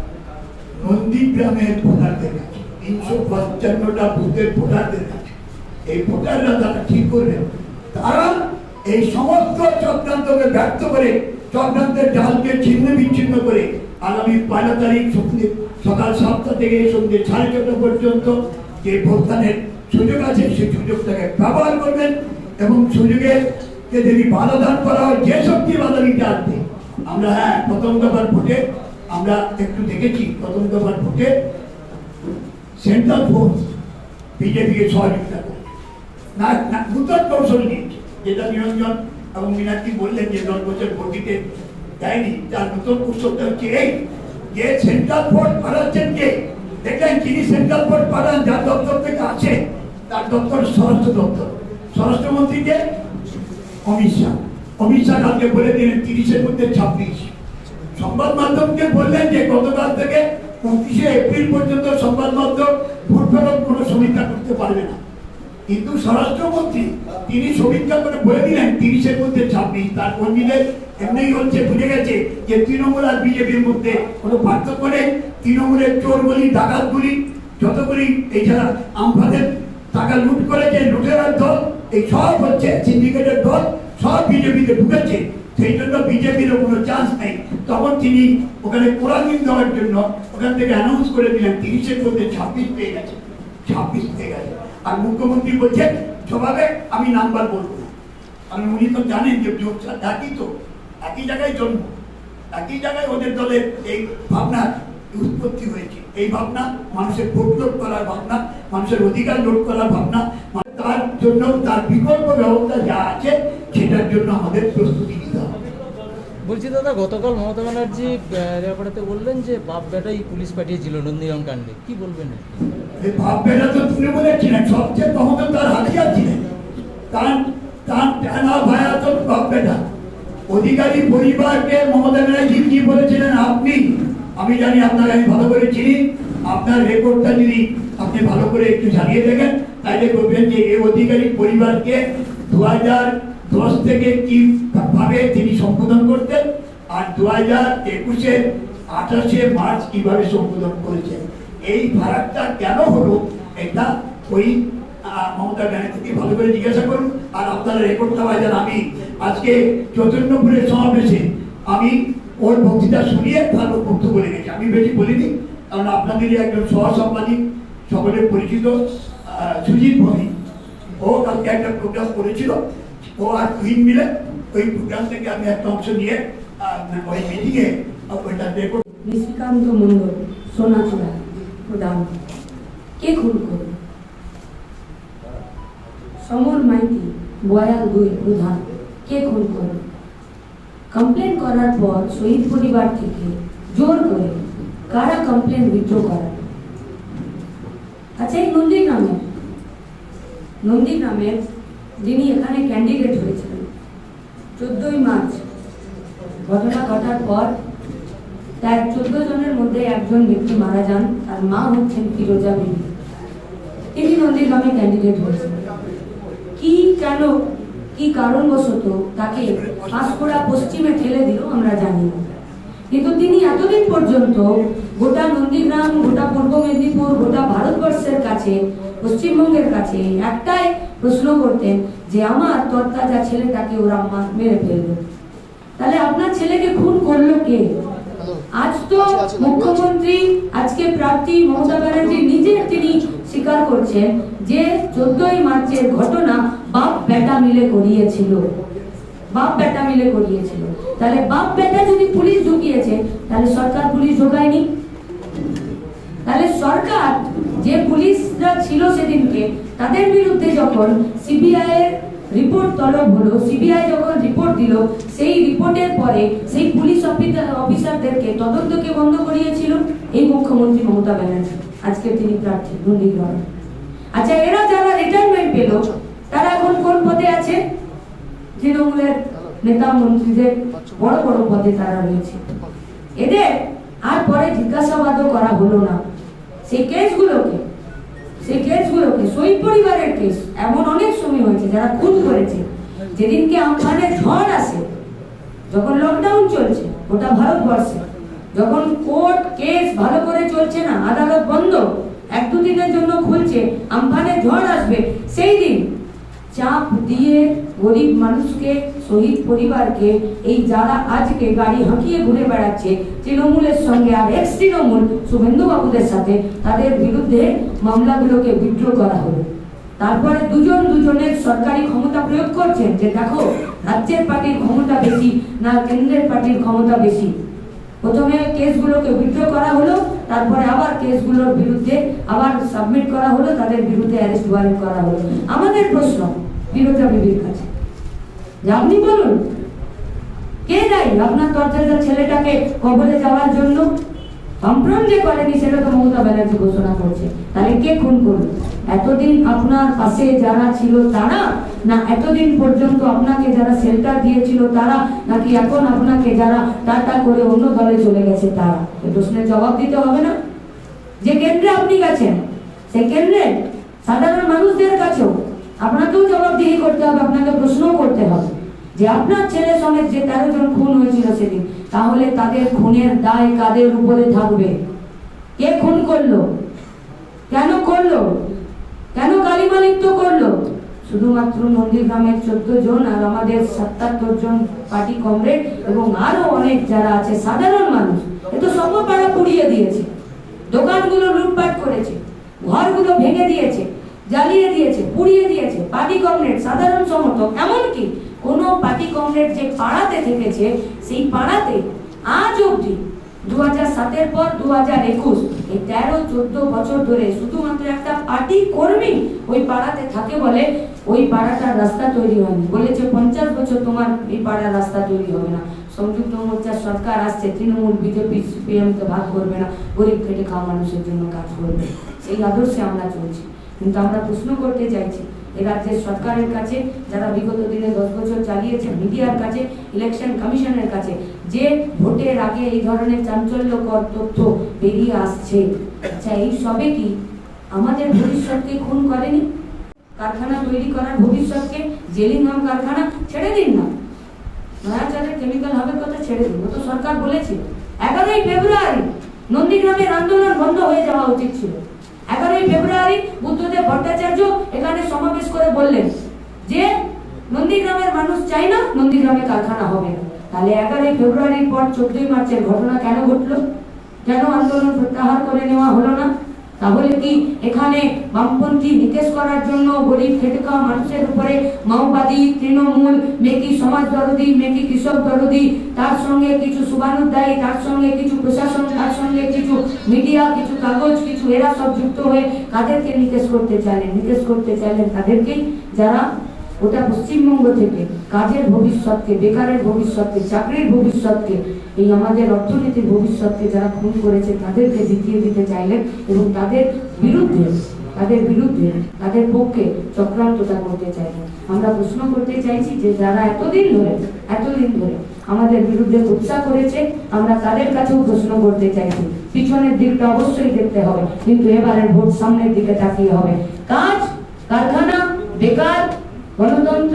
নন্দীগ্রামের ভোটারদের কাছে, তিনশো পঞ্চান্নটা বুথের ভোটারদের কাছে, এই ভোটাররা তারা ঠিক করবেন, তারা এই সমস্ত চক্রান্তকে ব্যর্থ করে, চক্রান্তের জালকে ছিন্ন বিচ্ছিন্ন করে আগামী পয়লা তারিখ সকাল সাতটা থেকে সন্ধ্যে সাড়ে ছটা পর্যন্ত যে ভোটদানের সুযোগ আছে সেই সুযোগটাকে ব্যবহার করবেন এবং সুযোগের যদি বাধা দান করা হয়, যে শক্তি বাধা দিতে আসবে, আমরা হ্যাঁ প্রথম দফার ভোটে আমরা একটু দেখেছি, প্রথম দফার ভোটে সেন্ট্রাল ফোর্স বিজেপিকে সহযোগিতা করে না নূতন কৌশল নিয়েছে, যেটা নিরঞ্জন এবং মীনাক্ষী বললেন যে দশ বছর ভোট দিতে দেয়নি, তার নতুন কৌশলটা হচ্ছে এই যে সেন্ট্রাল ফোর্স পাঠাচ্ছেন কে দেখলেন, যিনি সেন্ট্রাল ফোর্স পাঠান যার দপ্তর থেকে আছে তার দপ্তর স্বরাষ্ট্র দপ্তর, স্বরাষ্ট্রমন্ত্রীকে অমিত শাহ, অমিত শাহ কালকে বলে দিলেন তিরিশের মধ্যে ছাব্বিশ, সংবাদ মাধ্যমকে বললেন যে গতকাল থেকে উনত্রিশে এপ্রিল পর্যন্ত সংবাদ মাধ্যম ভোট ফেরত কোনো সমীক্ষা করতে পারবে না, কিন্তু স্বরাষ্ট্রমন্ত্রী তিনি সমীক্ষা করে বলে দিলেন তিরিশের মধ্যে ছাব্বিশ, তার কর্মীদের এমনি হচ্ছে বুঝে গেছে যে তৃণমূল আর বিজেপির মধ্যে কোনো পার্থক্য নেই, তৃণমূলের চোরগুলি ডাকাতগুলি যতগুলি এই যারা আমফানের টাকা লুট করেছে লুটেরার দল, এই সব হচ্ছে সিন্ডিকেটের দল, সব বিজেপিতে ঢুকেছে, সেই জন্য বিজেপিরও কোনো চান্স নেই। তখন তিনি ওখানে কোরআন দেওয়ার জন্য ওখান থেকে অ্যানাউন্স করে দিলেন তিরিশের মধ্যে ছাব্বিশ পেয়ে গেছে, ছাব্বিশ পেয়ে গেছে। আর মুখ্যমন্ত্রী বলছেন স্বভাবে আমি নাম্বার বলবো না, কারণ উনি তো জানেন যে একই তো একই জায়গায় জন্ম, একই জায়গায় ওদের দলের এই ভাবনা উৎপত্তি হয়েছে, এই ভাবনা মানুষের ভোট লোড করার ভাবনা, মানুষের অধিকার লোড করার ভাবনা, তার জন্য তার বিকল্প ব্যবস্থা যা আছে সেটার জন্য আমাদের প্রস্তুতি নিতে হবে। বলছি দাদা, গতকাল মমতা ব্যানার্জি রেলপাড়াতে বললেন যে বাপ বেটাই পুলিশ পাঠিয়েছিল নন্দীগ্রাম কাণ্ডে, কি বলবেন? এই বাপ বেটা তো তৃণমূলের ছিলেন, সবচেয়ে তখন তার হাতিয়ার ছিলেন, তার তার টানা ভায়া তো বাপ বেটা। অধিকারী পরিবারকে মমতা ব্যানার্জি কি বলেছিলেন আপনি, আমি জানি আপনাকে আমি ভালো করে চিনি, আপনার রেকর্ডটা যদি আপনি ভালো করে একটু জানিয়ে দেখেন তাহলে বলবেন যে এই অধিকারী পরিবারকে দু হাজার দশ থেকে কি ভাবে তিনি সম্বোধন করতেন আর দু হাজার একুশে আঠাশে মার্চ কিভাবে সম্বোধন করেছেন, এই ফারাকটা কেন হলো এটা ওই মমতা ব্যানার্জিকে ভালো করে জিজ্ঞাসা করুন। আর আপনারা রেকর্ডটা বাজান, আমি আজকে চৈতন্যপুরের সমাবেশে আমি ওর বক্তৃতা শুনিয়ে তার বক্তব্য বলে গেছি, আমি বেশি বলিনি, কারণ আপনাদেরই একজন সহ সাংবাদিক সকলের পরিচিত সুজিত ভবি, ও কালকে একটা প্রোগ্রাম করেছিল, ও আর কুইন মিলে ওই প্রোগ্রাম থেকে আমি একটা অংশ নিয়ে ওই মিটিংয়ে ওইটা রেকর্ড। ঋষিকান্ত মন্ডল সোনাচূড়া প্রধান কে খুন করল? সমর মাইতি বয়াল দুই প্রধান কে খুন করল? কমপ্লেন করার পর শহীদ পরিবার থেকে জোর করে কারা কমপ্লেন উইথড্র করা? আচ্ছা, এই নন্দীগ্রামের নন্দীগ্রামের যিনি এখানে ক্যান্ডিডেট হয়েছিলেন চোদ্দই মার্চ ঘটনা ঘটার পর তার চোদ্দ জনের মধ্যে একজন ব্যক্তি মারা যান, তার মা হচ্ছেন ফিরোজা বিবি, তিনি নন্দীগ্রামে ক্যান্ডিডেট হয়েছেন। কি কেন কি কারণবশত তাকে পাঁশকুড়া পশ্চিমে ঠেলে দিল আমরা জানি না, কিন্তু তিনি এতদিন পর্যন্ত গোটা নন্দীগ্রাম, গোটা পূর্ব মেদিনীপুর, গোটা ভারতবর্ষের কাছে, পশ্চিমবঙ্গের কাছে একটাই প্রশ্ন করতেন যে আমার তরতাজা ছেলেটাকে ওরা মেরে ফেলবে। তাহলে আপনার ছেলেকে খুন করলো কে? আজ তো মুখ্যমন্ত্রী, আজকে প্রার্থী মমতা ব্যানার্জি নিজে তিনি স্বীকার করছেন যে চোদ্দই মার্চের ঘটনা বাপ বেটা মিলে করিয়েছিল, বাপ বেটা মিলে করিয়েছিল। তাহলে বাপ বেটা যদি পুলিশ ঢুকিয়েছে তাহলে সরকার পুলিশ ঢোকায়নি? তাহলে সরকার যে পুলিশরা ছিল সেদিনকে তাদের বিরুদ্ধে যখন সিবিআই এর রিপোর্ট তলব হলো, সিবিআই যখন রিপোর্ট দিল, সেই রিপোর্টের পরে সেই পুলিশ অফিসারদেরকে তদন্তকে বন্ধ করিয়েছিল এই মুখ্যমন্ত্রী মমতা ব্যানার্জি, আজকে তিনি প্রার্থী নন্দীগ্রামে। আচ্ছা, এরা যারা রিটায়ারমেন্ট পেল তারা এখন কোন পদে আছে? তৃণমূলের নেতা মন্ত্রীদের বড় বড় পদে তারা রয়েছে। এদের আর পরে জিজ্ঞাসাবাদও করা হলো না। সেই কেসগুলোকে সেই কেসগুলোকে শহীদ পরিবারের কেস এমন অনেক সময় হয়েছে যারা খুন করেছে। যেদিনকে আমফানের ঝড় আসে, যখন লকডাউন চলছে গোটা ভারতবর্ষে, যখন কোর্ট কেস ভালো করে চলছে না, আদালত বন্ধ, এক দুদিনের জন্য খুলছে, আমফানের ঝড় আসবে, সেই দিন চাপ দিয়ে গরিব মানুষকে, শহীদ পরিবারকে, এই যারা আজকে গাড়ি হাঁকিয়ে ঘুরে বেড়াচ্ছে তৃণমূলের সঙ্গে আর এক্স তৃণমূল শুভেন্দু বাবুদের সাথে, তাদের বিরুদ্ধে মামলাগুলোকে উইথড্র করা হলো। তারপরে দুজন দুজনের সরকারি ক্ষমতা প্রয়োগ করছেন যে দেখো রাজ্যের পার্টির ক্ষমতা বেশি না কেন্দ্রের পার্টির ক্ষমতা বেশি। প্রথমে কেসগুলোকে উইথড্র করা হলো, তারপরে আবার কেসগুলোর বিরুদ্ধে আবার সাবমিট করা হলো, তাদের বিরুদ্ধে অ্যারেস্ট ওয়ারেন্ট করা হলো। আমাদের প্রশ্ন বিরোধী বিবির কাছে যে আপনি বলুন কে দায়ী আপনার তরজাদা ছেলেটাকে কবলে যাওয়ার জন্য? বামফ্রন্ট যে করেনি সেটা তো মমতা ব্যানার্জি ঘোষণা করছে। তাহলে কে খুন করলো? এতদিন আপনার পাশে যারা ছিল তারা, না এতদিন পর্যন্ত আপনাকে যারা শেল্টার দিয়েছিল তারা, নাকি এখন আপনাকে যারা টাটা করে অন্য দলে চলে গেছে তারা? এই প্রশ্নের জবাব দিতে হবে না? যে কেন্দ্রে আপনি গেছেন সেই কেন্দ্রে সাধারণ মানুষদের কাছেও আপনাকেও জবাবদিহি করতে হবে, আপনাকে প্রশ্ন করতে হবে যে আপনার ছেলে সমেত যে তেরো জন খুন হয়েছিল সেদিন, তাহলে তাদের খুনের দায় কাদের উপরে থাকবে? কে খুন করলো? কেন করলো? কেন কালিমালিপ্ত করলো? শুধুমাত্র নন্দীগ্রামের চোদ্দ জন আর আমাদের সাতাত্তর জন পার্টি কমরেড এবং আরো অনেক যারা আছে সাধারণ মানুষ, এ তো সর্বপাড়া পুড়িয়ে দিয়েছে, দোকানগুলো লুটপাট করেছে, ঘরগুলো ভেঙে দিয়েছে, জ্বালিয়ে দিয়েছে, পুড়িয়ে দিয়েছে। পার্টি কমরেড, সাধারণ সমর্থক, এমনকি কোন পার্টি কমরেড যে পাড়াতে থেকেছে সেই পাড়াতে আজ অব্দি দু হাজার সাতের পর দু হাজার একুশ এই তেরো চোদ্দ বছর ধরে শুধুমাত্র একটা পার্টি কর্মী ওই পাড়াতে থাকে বলে ওই পাড়াটার রাস্তা তৈরি হয়নি। বলেছে পঞ্চাশ বছর তোমার এই পাড়ার রাস্তা তৈরি হবে না। সংযুক্ত মোর্চার সরকার আসছে, তৃণমূল বিজেপি সিপিএম কে ভাগ করবে না, গরিব খেটে খাওয়া মানুষের জন্য কাজ করবে, সেই আদর্শে আমরা চলছি। কিন্তু আমরা প্রশ্ন করতে চাইছি এই রাজ্যের সরকারের কাছে, যারা বিগত দিনে দশ বছর চালিয়েছে, মিডিয়ার কাছে, ইলেকশন কমিশনের কাছে, যে ভোটের আগে এই ধরনের চাঞ্চল্যকর তথ্য বেরিয়ে আসছে, আচ্ছা এই সবে কি আমাদের ভবিষ্যৎকে খুন করেনি? কারখানা তৈরি করার ভবিষ্যৎকে, জেলিংহাম কারখানা ছেড়ে দিন না, নয়াচাঁদের কেমিক্যাল হাবের কথা ছেড়ে দিন, তো সরকার বলেছে এগারোই ফেব্রুয়ারি নন্দীগ্রামের আন্দোলন বন্ধ হয়ে যাওয়া উচিত ছিল। এগারোই ফেব্রুয়ারি বুদ্ধদেব ভট্টাচার্য এখানে সমাবেশ করে বললেন যে নন্দীগ্রামের মানুষ চাই না, নন্দীগ্রামে কারখানা হবে না। তাহলে এগারোই ফেব্রুয়ারির পর চোদ্দই মার্চের ঘটনা কেন ঘটলো? কেন আন্দোলন প্রত্যাহার করে নেওয়া হলো না? তাহলে কি এখানে বামপন্থী নিকেশ করার জন্য গরিব খেটে খাওয়া মানুষের উপরে মাওবাদী, তৃণমূল, মেকি সমাজ দরদি, মেকি কৃষক দরদি, তার সঙ্গে কিছু শুভানুধ্যায়ী, তার সঙ্গে কিছু প্রশাসন, তার সঙ্গে কিছু মিডিয়া, কিছু কাগজ, কিছু এরা সব যুক্ত হয়ে কাদেরকে নিকেশ করতে চাইলেন? নিকেশ করতে চাইলেন তাদেরকেই যারা গোটা পশ্চিমবঙ্গ থেকে কাজের ভবিষ্যৎকে, বেকারের ভবিষ্যৎকে, চাকরির ভবিষ্যৎকে, এই আমাদের অর্থনীতির ভবিষ্যৎকে যারা খুন করেছে তাদেরকে জিতিয়ে দিতে চাইলেন এবং তাদের বিরুদ্ধে তাদের বিরুদ্ধে তাদের পক্ষে চক্রান্তটা করতে চাইলেন। আমরা প্রশ্ন করতে চাইছি যে যারা এতদিন ধরে এতদিন ধরে আমাদের বিরুদ্ধে কুৎসা করেছে, আমরা তাদের কাছেও প্রশ্ন করতে চাইছি। পিছনের দিকটা অবশ্যই দেখতে হবে, কিন্তু এবারের ভোট সামনের দিকে তাকিয়ে হবে। কাজ, কারখানা, বেকার, গণতন্ত্র,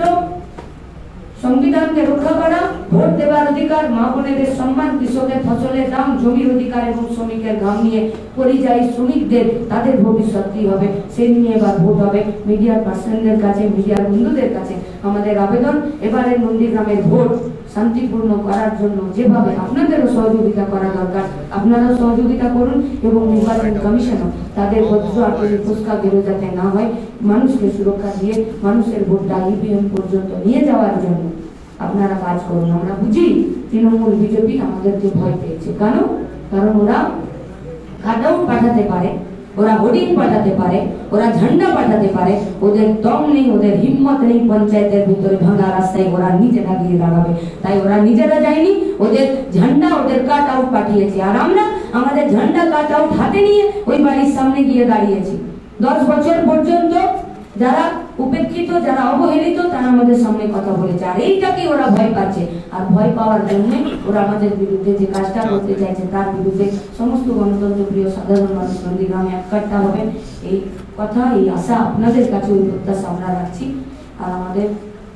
সংবিধানকে রক্ষা করা, ভোট দেওয়ার অধিকার, মা বোনেদের সম্মান, কৃষকের ফসলের দাম, জমির অধিকার এবং শ্রমিকের ঘাম নিয়ে পরিযায়ী শ্রমিকদের তাদের ভবিষ্যৎ কি হবে সে নিয়ে এবার ভোট হবে। মিডিয়ার পার্সনদের কাছে, মিডিয়ার বন্ধুদের কাছে আমাদের আবেদন, এবারের নন্দীগ্রামের ভোট শান্তিপূর্ণ করার জন্য যেভাবে আপনাদেরও সহযোগিতা করা দরকার আপনারাও সহযোগিতা করুন এবং নির্বাচন কমিশনও তাদের বজ্র আটকে ফুসকা বেরো যাতে না হয়, মানুষকে সুরক্ষা দিয়ে মানুষের ভোটটা ইভিএম পর্যন্ত নিয়ে যাওয়ার জন্য আপনারা কাজ করুন। আমরা বুঝি তৃণমূল বিজেপি আমাদেরকে ভয় পেয়েছে, কেন? কারণ ওরা কাটাউট পাঠাতে পারে, ওরা হোর্ডিং পাঠাতে পারে, ওরা ঝান্ডা পাঠাতে পারে, ওদের দম নেই, ওদের হিম্মত নেই পঞ্চায়েতের ভিতরে ভাঙা রাস্তায় ওরা নিজেরা গিয়ে দাঁড়াবে। তাই ওরা নিজেরা যায়নি, ওদের ঝান্ডা, ওদের কাট আউট পাঠিয়েছে, আর আমরা আমাদের ঝান্ডা কাট আউট হাতে নিয়ে ওই বাড়ির সামনে গিয়ে দাঁড়িয়েছি। দশ বছর পর্যন্ত যারা উপেক্ষিত, যারা অবহেলিত, তারা আমাদের সামনে কথা বলেছে। আর এইটাকে ওরা ভয় পাচ্ছে, আর ভয় পাওয়ার জন্য ওরা আমাদের বিরুদ্ধে যে কাজটা করতে চাইছে তার বিরুদ্ধে সমস্ত গণতন্ত্র প্রিয় সাধারণ মানুষ নন্দীগ্রামে এককাট্টা হবেন, এই কথা, এই আশা আপনাদের কাছে, ওই প্রত্যাশা আমরা রাখছি। আর আমাদের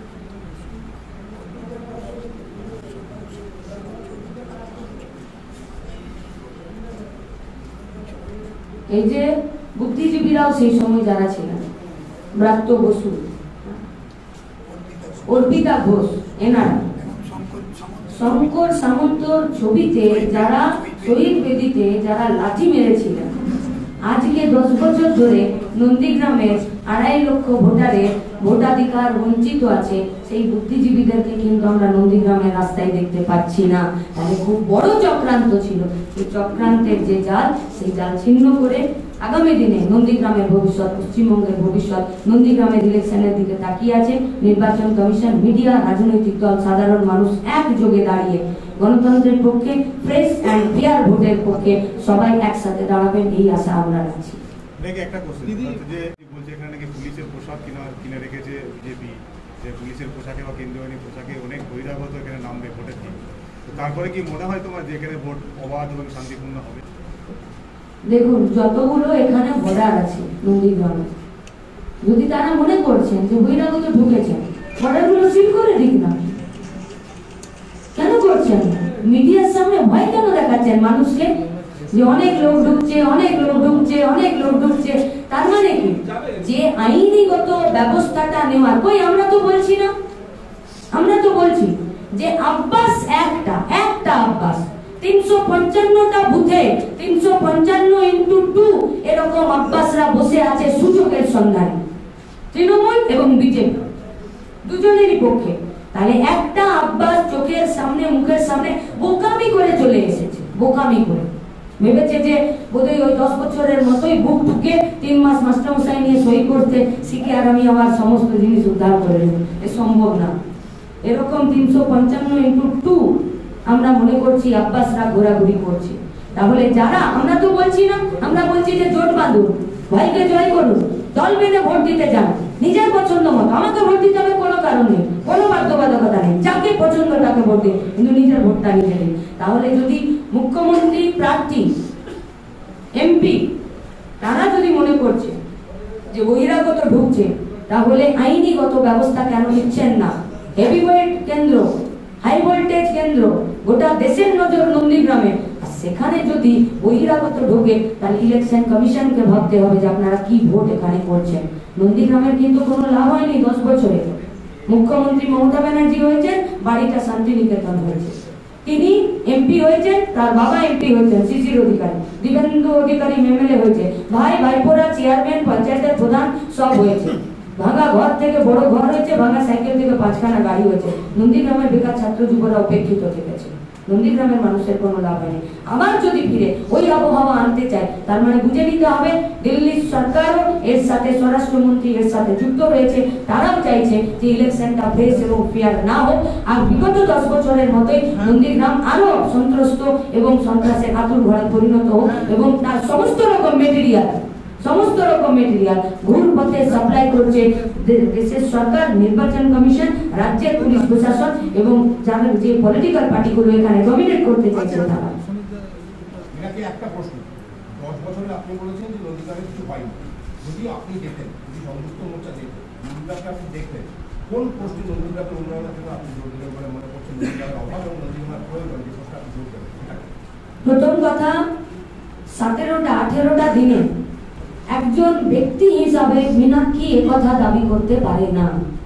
এই যে বুদ্ধিজীবীরাও সেই সময় যারা ছিলেন, ব্রাত্য বসু, অর্পিতা ঘোষ, এনারা শঙ্কর সামন্তর ছবিতে যারা শহীদ বেদিতে যারা লাঠি মেরেছিলেন, আজকে দশ বছর ধরে নন্দীগ্রামের আড়াই লক্ষ ভোটারের ভোটাধিকার বঞ্চিত আছে, সেই বুদ্ধিজীবীদেরকে কিন্তু আমরা নন্দীগ্রামের রাস্তায় দেখতে পাচ্ছি না। তাহলে খুব বড় চক্রান্ত ছিল। এই চক্রান্তের যে জাল, সেই জাল ছিন্ন করে আগামী দিনে নন্দীগ্রামের ভবিষ্যৎ, পশ্চিমবঙ্গের ভবিষ্যৎ, নন্দীগ্রামের ইলেকশনের দিকে তাকিয়ে আছে। নির্বাচন কমিশন, মিডিয়া, রাজনৈতিক দল, সাধারণ মানুষ একযোগে দাঁড়িয়ে গণতন্ত্রের পক্ষে, ফ্রেশ অ্যান্ড ফেয়ার ভোটের পক্ষে সবাই একসাথে দাঁড়াবেন, এই আশা আমরা রাখছি। একটা কোশ্চেন যে বলছে এখানে নাকি পুলিশের পোশাক কিনা কিনে রেখেছে বিজেপি, যে পুলিশের পোশাকে বা কেন্দ্রীয় বাহিনীর পোশাকে অনেক বহিরাগত এখানে নামবে ভোটের দিন, তো তারপরে কি মনে হয় তোমার যে এখানে ভোট অবাধ এবং শান্তিপূর্ণ হবে? দেখুন, যতগুলো এখানে বর্ডার আছে নন্দীগ্রামে, যদি তারা মনে করছেন যে বহিরাগত ঢুকেছেন, বর্ডারগুলো সিল করে দিক না। কেন করছেন? মিডিয়ার সামনে ভয় কেন দেখাচ্ছেন মানুষকে যে অনেক লোক ঢুকছে, অনেক লোক ঢুকছে, অনেক লোক ঢুকছে? তার মানে কি যে আইনিগত ব্যবস্থাটা নেওয়ার, কই আমরা তো বলছি না, আমরা তো বলছি যে আব্বাস একটা একটা আব্বাস তিনশো পঞ্চান্নটা বুথে তিনশো পঞ্চান্ন ইন্টু টু এরকম আব্বাসরা বসে আছে সুযোগের সন্ধানে, তৃণমূল এবং বিজেপি দুজনেরই পক্ষে। তাহলে একটা আব্বাস চোখের সামনে, মুখের সামনে বোকামি করে চলে এসেছে, বোকামি করে ভেবেছে যে বোধহয় ওই দশ বছরের মতোই বুক ঢুকে তিন মাস মাস্টারমশাই নিয়ে সই করতে শিখে আর আমি আমার সমস্ত জিনিস উদ্ধার করে দেব, এ সম্ভব না। এরকম তিনশো পঞ্চান্ন ইন্টু টু আমরা মনে করছি আব্বাসরা ঘোরাঘুরি করছে। তাহলে যারা, আমরা তো বলছি না, আমরা বলছি যে জোট বাঁধুন, ভাইকে জয় করুন, দল বেঁধে ভোট দিতে যান, নিজের পছন্দ মতো। আমাকে ভোট দিতে হবে কোনো কারণ নেই, কোনো বাধ্যবাধকতা নেই, যাকে পছন্দ তাকে ভোট দিন, কিন্তু নিজের ভোটটা নিজে দিন। তাহলে যদি মুখ্যমন্ত্রী প্রার্থী, এমপি, তারা যদি মনে করছে যে বহিরাগত ঢুকছে, তাহলে আইনিগত ব্যবস্থা কেন নিচ্ছেন না? হেভিওয়েট কেন্দ্র, হাই ভোল্টেজ কেন্দ্র, গোটা দেশের নজর নন্দীগ্রামে, সেখানে যদি বহিরাগত ঢোকে তাহলে ইলেকশন কমিশনকে ভাবতে হবে যে আপনারা কি ভোট এখানে করছেন। নন্দীগ্রামের কিন্তু কোনো লাভ হয়নি দশ বছরে। মুখ্যমন্ত্রী মমতা ব্যানার্জি হয়েছেন, বাড়িটা শান্তিনিকেতন হয়েছে। তিনি এমপি হয়েছেন, তার বাবা এমপি হয়েছেন শিশির অধিকারী, দিবেন্দু অধিকারী এমএলএ হয়েছে, ভাই ভাইপোরা চেয়ারম্যান, পঞ্চায়েতের প্রধান সব হয়েছে। ভাঙা ঘর থেকে বড় ঘর হয়েছে, ভাঙা সাইকেল থেকে পাঁচখানা গাড়ি হয়েছে। নন্দীগ্রামের বেকার ছাত্র যুবরা উপেক্ষিত থেকেছে, নন্দীগ্রামের মানুষের কোনো লাভ হয়নি। আবার যদি ফিরে ওই আবহাওয়া আনতে চায়, তার মানে বুঝে নিতে হবে দিল্লির সরকারও এর সাথে, স্বরাষ্ট্রমন্ত্রী এর সাথে যুক্ত রয়েছে। তারাও চাইছে যে ইলেকশনটা ফ্রেশ এবং ফেয়ার না হোক, আর বিগত দশ বছরের মতোই নন্দীগ্রাম আরো সন্ত্রস্ত এবং সন্ত্রাসের আতুর ঘরে পরিণত হোক, এবং তার সমস্ত রকম মেটেরিয়াল সমস্ত রকম মেটেরিয়াল ঘুর পথে সাপ্লাই করছে দেশের সরকার, নির্বাচন কমিশন, রাজ্যের পুলিশ প্রশাসন এবং যারা যে পলিটিক্যাল পার্টিগুলো এখানে ডমিনেট করতে চাইছে তারা। এটাকে একটা প্রশ্ন, দশ বছরে আপনি বলেছেন যে নন্দীগ্রামে কিছু পাইনি, যদি আপনি দেখতেন, যদি সংযুক্ত মোর্চা দেখতেন, নন্দীগ্রামকে আপনি দেখতেন, কোন পোস্টে নন্দীগ্রামের উন্নয়নের জন্য আপনি জোর দেবেন বলে মনে করছেন? নন্দীগ্রামের অভাব এবং নন্দীগ্রামের প্রয়োজন, যে পোস্টে আপনি জোর দেবেন। প্রথম কথা, সতেরোটা আঠেরোটা দিনে একজন ব্যক্তি হিসাবে মীনাক্ষী একথা দাবি করতে পারে না।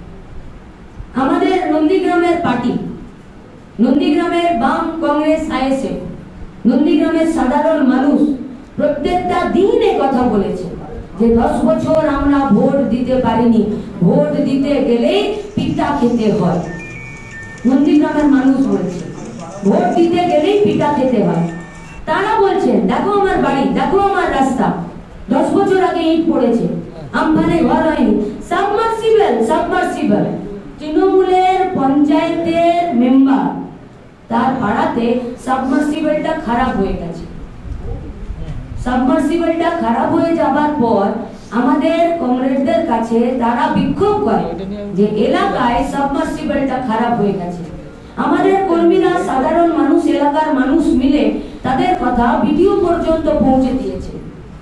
আমাদের নন্দীগ্রামের পার্টি, নন্দীগ্রামের বাম, কংগ্রেস, আইএসএফ, নন্দীগ্রামের সাধারণ মানুষ প্রত্যেকটা দিন কথা বলেছে যে দশ বছর আমরা ভোট দিতে পারিনি, ভোট দিতে গেলে পিঠা খেতে হয়। নন্দীগ্রামের মানুষ বলছে ভোট দিতে গেলেই পিঠা খেতে হয়। তারা বলছেন দেখো আমার বাড়ি, দেখো আমার রাস্তা, দশ বছর আগে ইট পড়েছে, আমফানে ঘর হয়নি, সাবমার্সিবল সাবমার্সিবল তৃণমূলের পঞ্চায়েতের মেম্বার, তার পাড়াতে সাবমার্সিবলটা খারাপ হয়ে গেছে। সাবমার্সিবলটা খারাপ হয়ে যাবার পর আমাদের কমরেডদের কাছে তারা বিক্ষোভ করে যে এলাকায় সাবমার্সিবলটা খারাপ হয়ে গেছে। আমাদের কর্মীরা, সাধারণ মানুষ, এলাকার মানুষ মিলে তাদের কথা ভিডিও পর্যন্ত পৌঁছে দিয়েছে।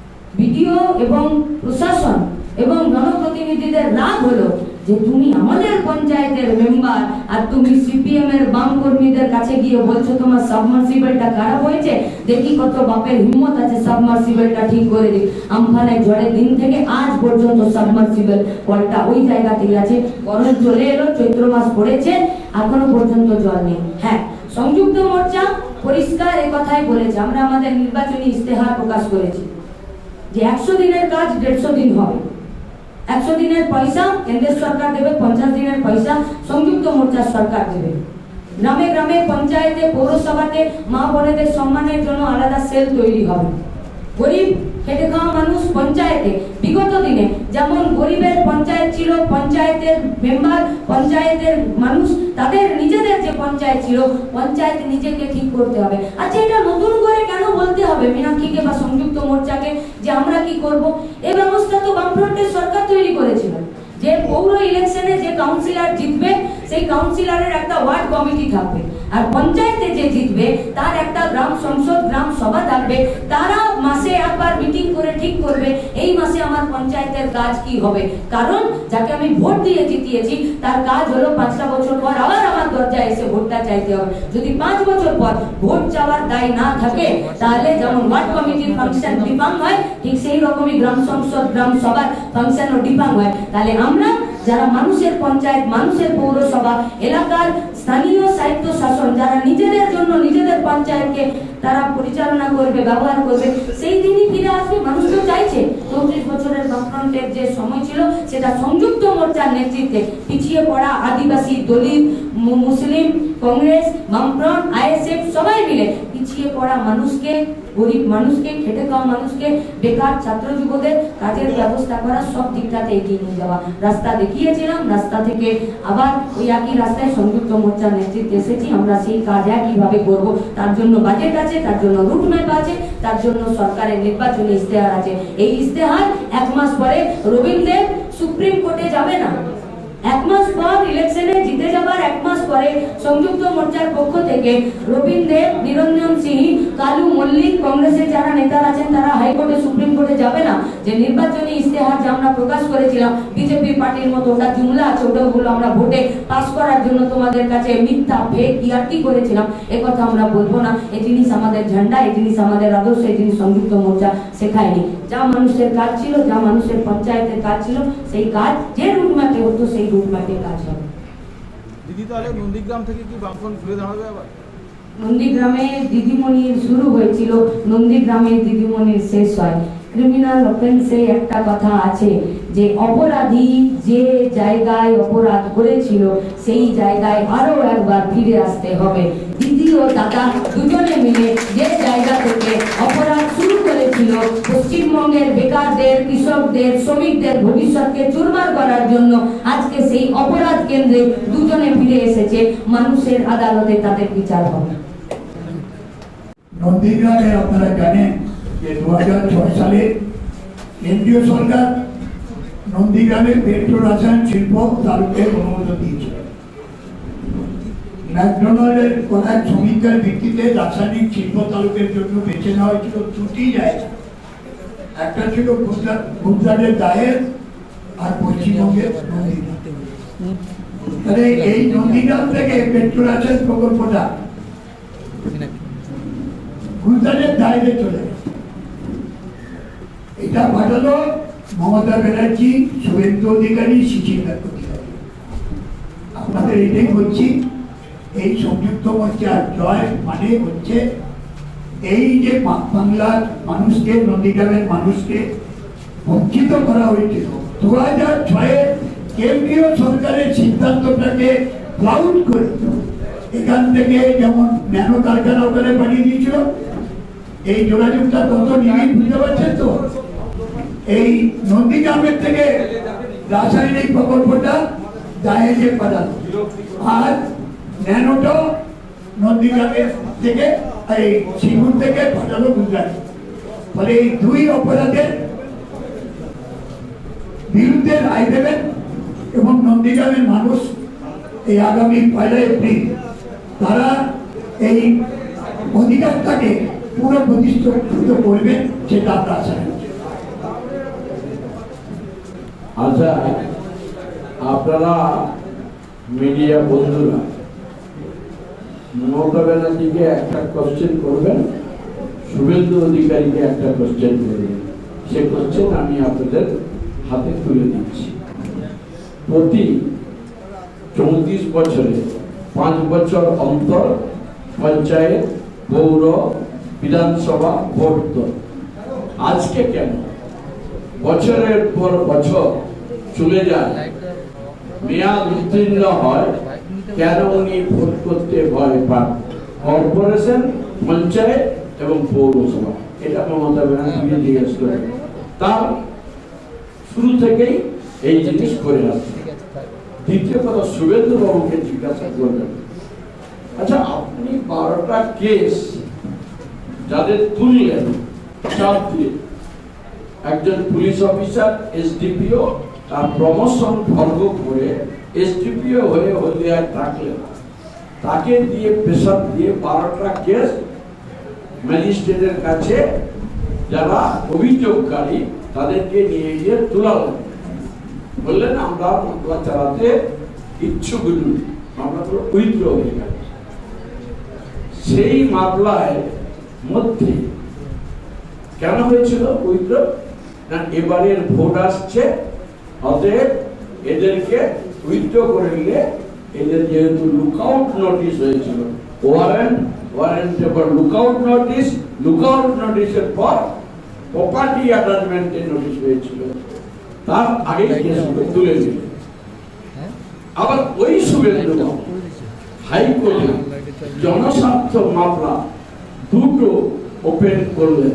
ভিডিও এবং প্রশাসন এবং জনপ্রতিনিধিদের রাগ হলো যে তুমি আমাদের পঞ্চায়েতের মেম্বার আর তুমি সিপিএম এর বাম কর্মীদের কাছে গিয়ে বলছো তোমার সাবমার্সিবলটা খারাপ হয়েছে, দেখি কত বাপের হিম্মত আছে সাবমার্সিবলটা ঠিক করে দিই। আমফানের ঝড়ের দিন থেকে আজ পর্যন্ত সাবমার্সিবল কলটা ওই জায়গাতেই আছে। গরম চলে এলো, চৈত্র মাস পড়েছে, এখনো পর্যন্ত জল নেই। হ্যাঁ, সংযুক্ত মোর্চা পরিষ্কার এ কথাই বলেছে, আমরা আমাদের নির্বাচনী ইস্তেহার প্রকাশ করেছি যে একশো দিনের কাজ দেড়শো দিন হবে। একশো দিনের পয়সা কেন্দ্রের সরকার দেবে, পঞ্চাশ দিনের পয়সা সংযুক্ত মোর্চার সরকার দেবে। গ্রামে গ্রামে, পঞ্চায়েতে, পৌরসভাতে মা বোনেদের সম্মানের জন্য আলাদা সেল তৈরি হবে। গরিব খেটে খাওয়া মানুষ পঞ্চায়েতে বিগত দিনে যেমন গরিবের পঞ্চায়েত ছিল, পঞ্চায়েতের মেম্বার, পঞ্চায়েতের মানুষ তাদের নিজেদের যে পঞ্চায়েত ছিল, পঞ্চায়েত নিজেকে ঠিক করতে হবে। আচ্ছা, এটা নতুন করে কেন বলতে হবে মীনাক্ষীকে বা সংযুক্ত মোর্চাকে যে আমরা কি করব? এই ব্যবস্থা তো বামফ্রন্টের সরকার তৈরি করেছিল যে পৌর ইলেকশনে যে কাউন্সিলর জিতবে সেই কাউন্সিলরের একটা ওয়ার্ড কমিটি থাকবে, আর পঞ্চায়েতে যে জিতবে তার একটা গ্রাম সংসদ, গ্রাম সভা থাকবে। তারা মাসে একবার মিটিং করে ঠিক করবে এই মাসে আমার পঞ্চায়েতের কাজ কি হবে। কারণ যাকে আমি ভোট দিয়ে জিতিয়েছি তার কাজ হলো পাঁচটা বছর পর আবার আমার দরজায় এসে ভোটটা চাইতে হবে। যদি পাঁচ বছর পর ভোট চাওয়ার দায় না থাকে তাহলে যেমন ওয়ার্ড কমিটির ফাংশন ডিফাং হয়, ঠিক সেই রকমই গ্রাম সংসদ, গ্রাম সভার ফাংশনও ডিফাং হয়। তাহলে আমরা যারা মানুষের পঞ্চায়েত, মানুষের পৌরসভা, এলাকার স্থানীয় সাহিত্য শাসন, যারা নিজেদের জন্য নিজেদের পঞ্চায়েতকে তারা পরিচালনা করবে, ব্যবহার করবে, সেই দিনই ফিরে আসবে। মানুষ তো চাইছে। চৌত্রিশ বছরের বামফ্রন্টের যে সময় ছিল সেটা সংযুক্ত মোর্চার নেতৃত্বে পিছিয়ে পড়া আদিবাসী, দলিত, মুসলিম, কংগ্রেস, বামফ্রন্ট, আইএসএফ সবাই মিলে পিছিয়ে পড়া মানুষকে, গরিব মানুষকে, খেটে খাওয়া মানুষকে, বেকার ছাত্র যুবদের কাজের ব্যবস্থা করা, সব দিকটাতে এগিয়ে নিয়ে যাওয়া। রাস্তা দেখিয়েছিলাম, রাস্তা থেকে আবার ওই একই রাস্তায় সংযুক্ত মোর্চার নেতৃত্বে এসেছি। আমরা সেই কাজ একইভাবে করব। তার জন্য বাজেট আছে, তার জন্য রুট ম্যাপ আছে, তার জন্য সরকারের নির্বাচনী ইস্তেহার আছে। এই ইস্তেহার এক মাস পরে রবীন্দ্র সুপ্রিম কোর্টে যাবে না। এক মাস পর ইলেকশনে জিতে যাবার এক মাস পরে সংযুক্ত মোর্চার পক্ষ থেকে রবীন্দ্র, নিরঞ্জন সিং, কালু মল্লিক, কংগ্রেসের যারা নেতারা আছেন তারা হাইকোর্টে, সুপ্রিম কোর্টে যাবে না। যে নির্বাচনী ইস্তেহার যে আমরা প্রকাশ করেছিলাম বিজেপি পার্টির মতো ওটা জুমলা আছে, ওটাগুলো আমরা ভোটে পাস করার জন্য তোমাদের কাছে মিথ্যা, ফেক, ইয়ার্কি করেছিলাম, এ কথা আমরা বলবো না। এই জিনিস আমাদের ঝান্ডা, এই জিনিস আমাদের আদর্শ, এই জিনিস সংযুক্ত মোর্চা শেখায়নি। যা মানুষের কাজ ছিল, যা মানুষের পঞ্চায়েতের কাজ ছিল, সেই কাজ যে রুট ম্যাপে হতো সেই রুট ম্যাপে কাজ হবে। দিদি, তাহলে নন্দীগ্রাম থেকে কি বামফ্রন্ট ঘুরে দাঁড়াবে আবার? নন্দীগ্রামে দিদিমণির শুরু হয়েছিল, নন্দীগ্রামে দিদিমণির শেষ হয়। ক্রিমিনাল অফেন্সে একটা কথা আছে যে অপরাধী যে জায়গায় অপরাধ করেছিল সেই জায়গায় আরো একবার ফিরে আসতে হবে। দিদি ও দাদা দুজনে মিলে যে জায়গা থেকে অপরাধ শুরু করেছিল, পশ্চিমবঙ্গের বেকারদের, কৃষকদের, শ্রমিকদের ভবিষ্যৎকে চুরমার করার জন্য আজকে সেই অপরাধ কেন্দ্রে দুজনে ফিরে এসেছে। মানুষের আদালতে তাদের বিচার হবে। নন্দীগ্রামে আপনারা জানেন যে দু হাজার ছয় সালে কেন্দ্রীয় সরকার নন্দীগ্রামের পেট্রো রসায়ন শিল্প তালুকে অনুমোদন দিয়েছিল। ম্যাকডোনাল্ডের কয়েক সমীক্ষার ভিত্তিতে রাসায়নিক শিল্প তালুকের জন্য বেছে নেওয়া হয়েছিল দুটি জায়গা। একটা ছিল গুজরাটের দায়ের আর পশ্চিমবঙ্গের নন্দীগ্রাম। তাহলে এই নন্দীগ্রাম থেকে পেট্রো রসায়ন প্রকল্পটা গুজরাটের দায়েরে চলে গেছে। এটা পাঠালো মমতা ব্যানার্জি, শুভেন্দু অধিকারী, সুচিন্তা অধিকারী। আপনাদের এটাই বলছি, এই সংযুক্ত মোর্চার জয় মানে হচ্ছে এই যে বাংলার মানুষকে, নন্দীগ্রামের মানুষকে বঞ্চিত করা হয়েছিল দু হাজার ছয়ে কেন্দ্রীয় সরকারের সিদ্ধান্তটাকে ক্লাউড করে এখান থেকে যেমন ন্যানো কারখানা ওখানে পাঠিয়ে দিয়েছিল। এই যোগাযোগটা কত নিবিড় বুঝতে পারছেন তো? এই নন্দীগ্রামের থেকে রাসায়নিক প্রকল্পটা দায়েজে পাঠালো, আর ন্যানোটা নন্দীগ্রামের থেকে এই সিঙ্গুর থেকে পাঠালো গুজরাটে। ফলে এই দুই অপরাধের বিরুদ্ধে রায় দেবেন এবং নন্দীগ্রামের মানুষ এই আগামী পয়লা এপ্রিল তারা এই অধিকারটাকে পুরো প্রতিষ্ঠিত করবেন সেটা আমরা আশা করছি। আচ্ছা, আপনারা মিডিয়া বন্ধুরা মমতা ব্যানার্জিকে একটা কোশ্চেন করবেন, শুভেন্দু অধিকারীকে একটা কোশ্চেন করবেন। সে কোশ্চেন আমি আপনাদের হাতে তুলে দিচ্ছি। প্রতি চৌত্রিশ বছরে পাঁচ বছর অন্তর পঞ্চায়েত, পৌর, বিধানসভা ভোট তো আজকে কেন বছরের পর বছর চলে যায়, মেয়াদ উত্তীর্ণ হয়, কেন উনি ভোট করতে ভয় পান? কর্পোরেশন, পঞ্চায়েত এবং পৌরসভা, এটা মমতা ব্যানার্জিকে জিজ্ঞেস করে। তার শুরু থেকেই এই জিনিস করে আসছে। দ্বিতীয় কথা, শুভেন্দু বাবুকে জিজ্ঞাসা করবেন, আচ্ছা আপনি বারোটা কেস যাদের তুললেন, চাপ দিয়ে একজন পুলিশ অফিসার এসডিপিও তার প্রমোশন ভঙ্গ করে এসডিপিও হয়ে হলদিয়ায় থাকলেন, তাকে দিয়ে প্রেশার দিয়ে বারোটা কেস ম্যাজিস্ট্রেটের কাছে যারা অভিযোগকারী তাদেরকে নিয়ে গিয়ে তুলালেন, বললেন আমরা মামলা চালাতে ইচ্ছুক নই, মামলাগুলো উইথড্র হয়ে গেল। সেই মামলায় মধ্যে কেন হয়েছিল উইথড্র? না এবারের ভোট আসছে, অতএব এদেরকে উইথড্র করে নিলে এদের যেহেতু লুকআউট নোটিশ হয়েছিল, ওয়ারেন্ট ওয়ারেন্টের পর লুকআউট নোটিশ, লুকআউট নোটিশের পর প্রপার্টি অ্যাটাচমেন্টের নোটিশ হয়েছিল, তার আগে কেসগুলো তুলে দিল। আবার ওই শুভেন্দু হাইকোর্টে জনস্বার্থ মামলা দুটো ওপেন করলেন।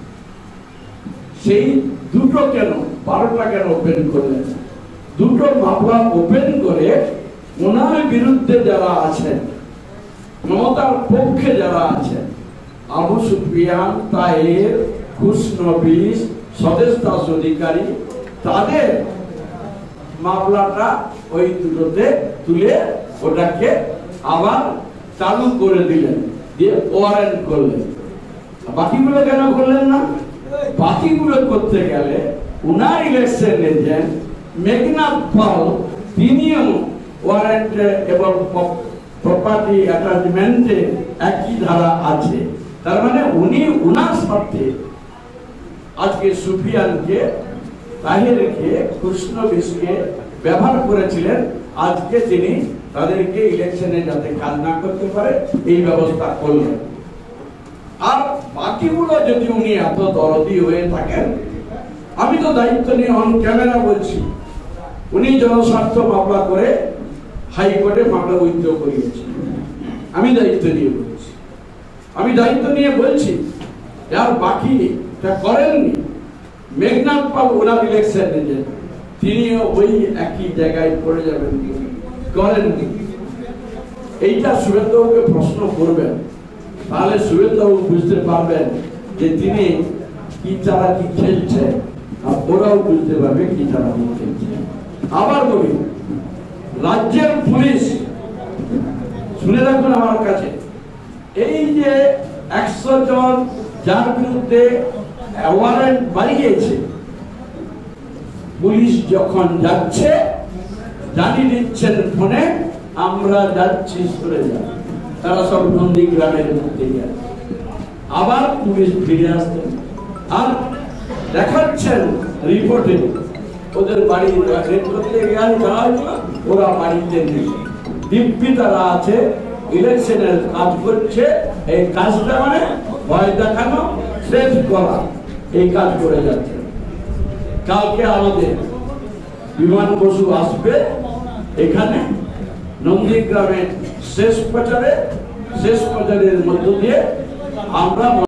সেই দুটো কেন, বারোটা কেন ওপেন করলেন? দুটো মামলা ওপেন করে ওনার বিরুদ্ধে যারা আছেন, মমতার পক্ষে যারা আছেন, আবু সুফিয়ান, তাহের, খুশনবিস, স্বদেশ দাস অধিকারী, তাদের মামলাটা ওই দুটোতে তুলে ওটাকে আবার চালু করে দিলেন, দিয়ে ওয়ারেন্ট করলেন। বাকিগুলো কেন করলেন না? বাকিগুলো করতে গেলে উনার ইলেকশন এজেন্ট মেঘনাথ পাল, তিনিও ওয়ারেন্টে এবং প্রপার্টি অ্যাটাচমেন্টে একই ধারা আছে। তার মানে উনি উনার স্বার্থে আজকে সুফিয়ানকে, তাহেরকে, কৃষ্ণবিশকে ব্যবহার করেছিলেন। আজকে তিনি তাদেরকে ইলেকশনে যাতে কাজ না করতে পারে এই ব্যবস্থা করলেন। আর বাকিগুলো যদি উনি এত দরদি হয়ে থাকেন, আমি তো দায়িত্ব নিয়ে অন ক্যামেরা বলছি, উনি জনস্বার্থ মামলা করে হাইকোর্টে মামলা উইথড্র করিয়েছেন। আমি দায়িত্ব নিয়ে বলছি, আমি দায়িত্ব নিয়ে বলছি, আর বাকি করেননি। মেঘনাথ পাল ওনার ইলেকশন এজেন্ট, তিনিও ওই একই জায়গায় পড়ে যাবেন, করেননি। এইটা শুভেন্দুবাবুকে প্রশ্ন করবেন, তাহলে শুভেন্দুবাবু বুঝতে পারবেন যে তিনি কি চারা কি খেলছে, আর ওরাও বুঝতে পারবে কি চারা কি খেলছে। আবার বলি, রাজ্যের পুলিশ, শুনে রাখুন আমার কাছে, এই যে একশো জন যার বিরুদ্ধে ওয়ারেন্ট বাড়িয়েছে, পুলিশ যখন যাচ্ছে জানিয়ে দিচ্ছেন ফোনে, আমরা যাচ্ছি সরে যাব, তারা সব নন্দীগ্রামের মধ্যে যায়। আবার পুলিশ ফিরে আসতেন আর দেখাচ্ছেন রিপোর্টে ওদের বাড়ি রেড করতে গেছে, ওরা বাড়িতে নেই, দিব্যি তারা আছে, ইলেকশনের কাজ করছে। এই কাজটা মানে ভয় দেখানো, সেফ করা, এই কাজ করে যাচ্ছে। কালকে আমাদের বিমান বসু আসবে এখানে নন্দীগ্রামের শেষ প্রচারে, শেষ প্রচারের মধ্য দিয়ে আমরা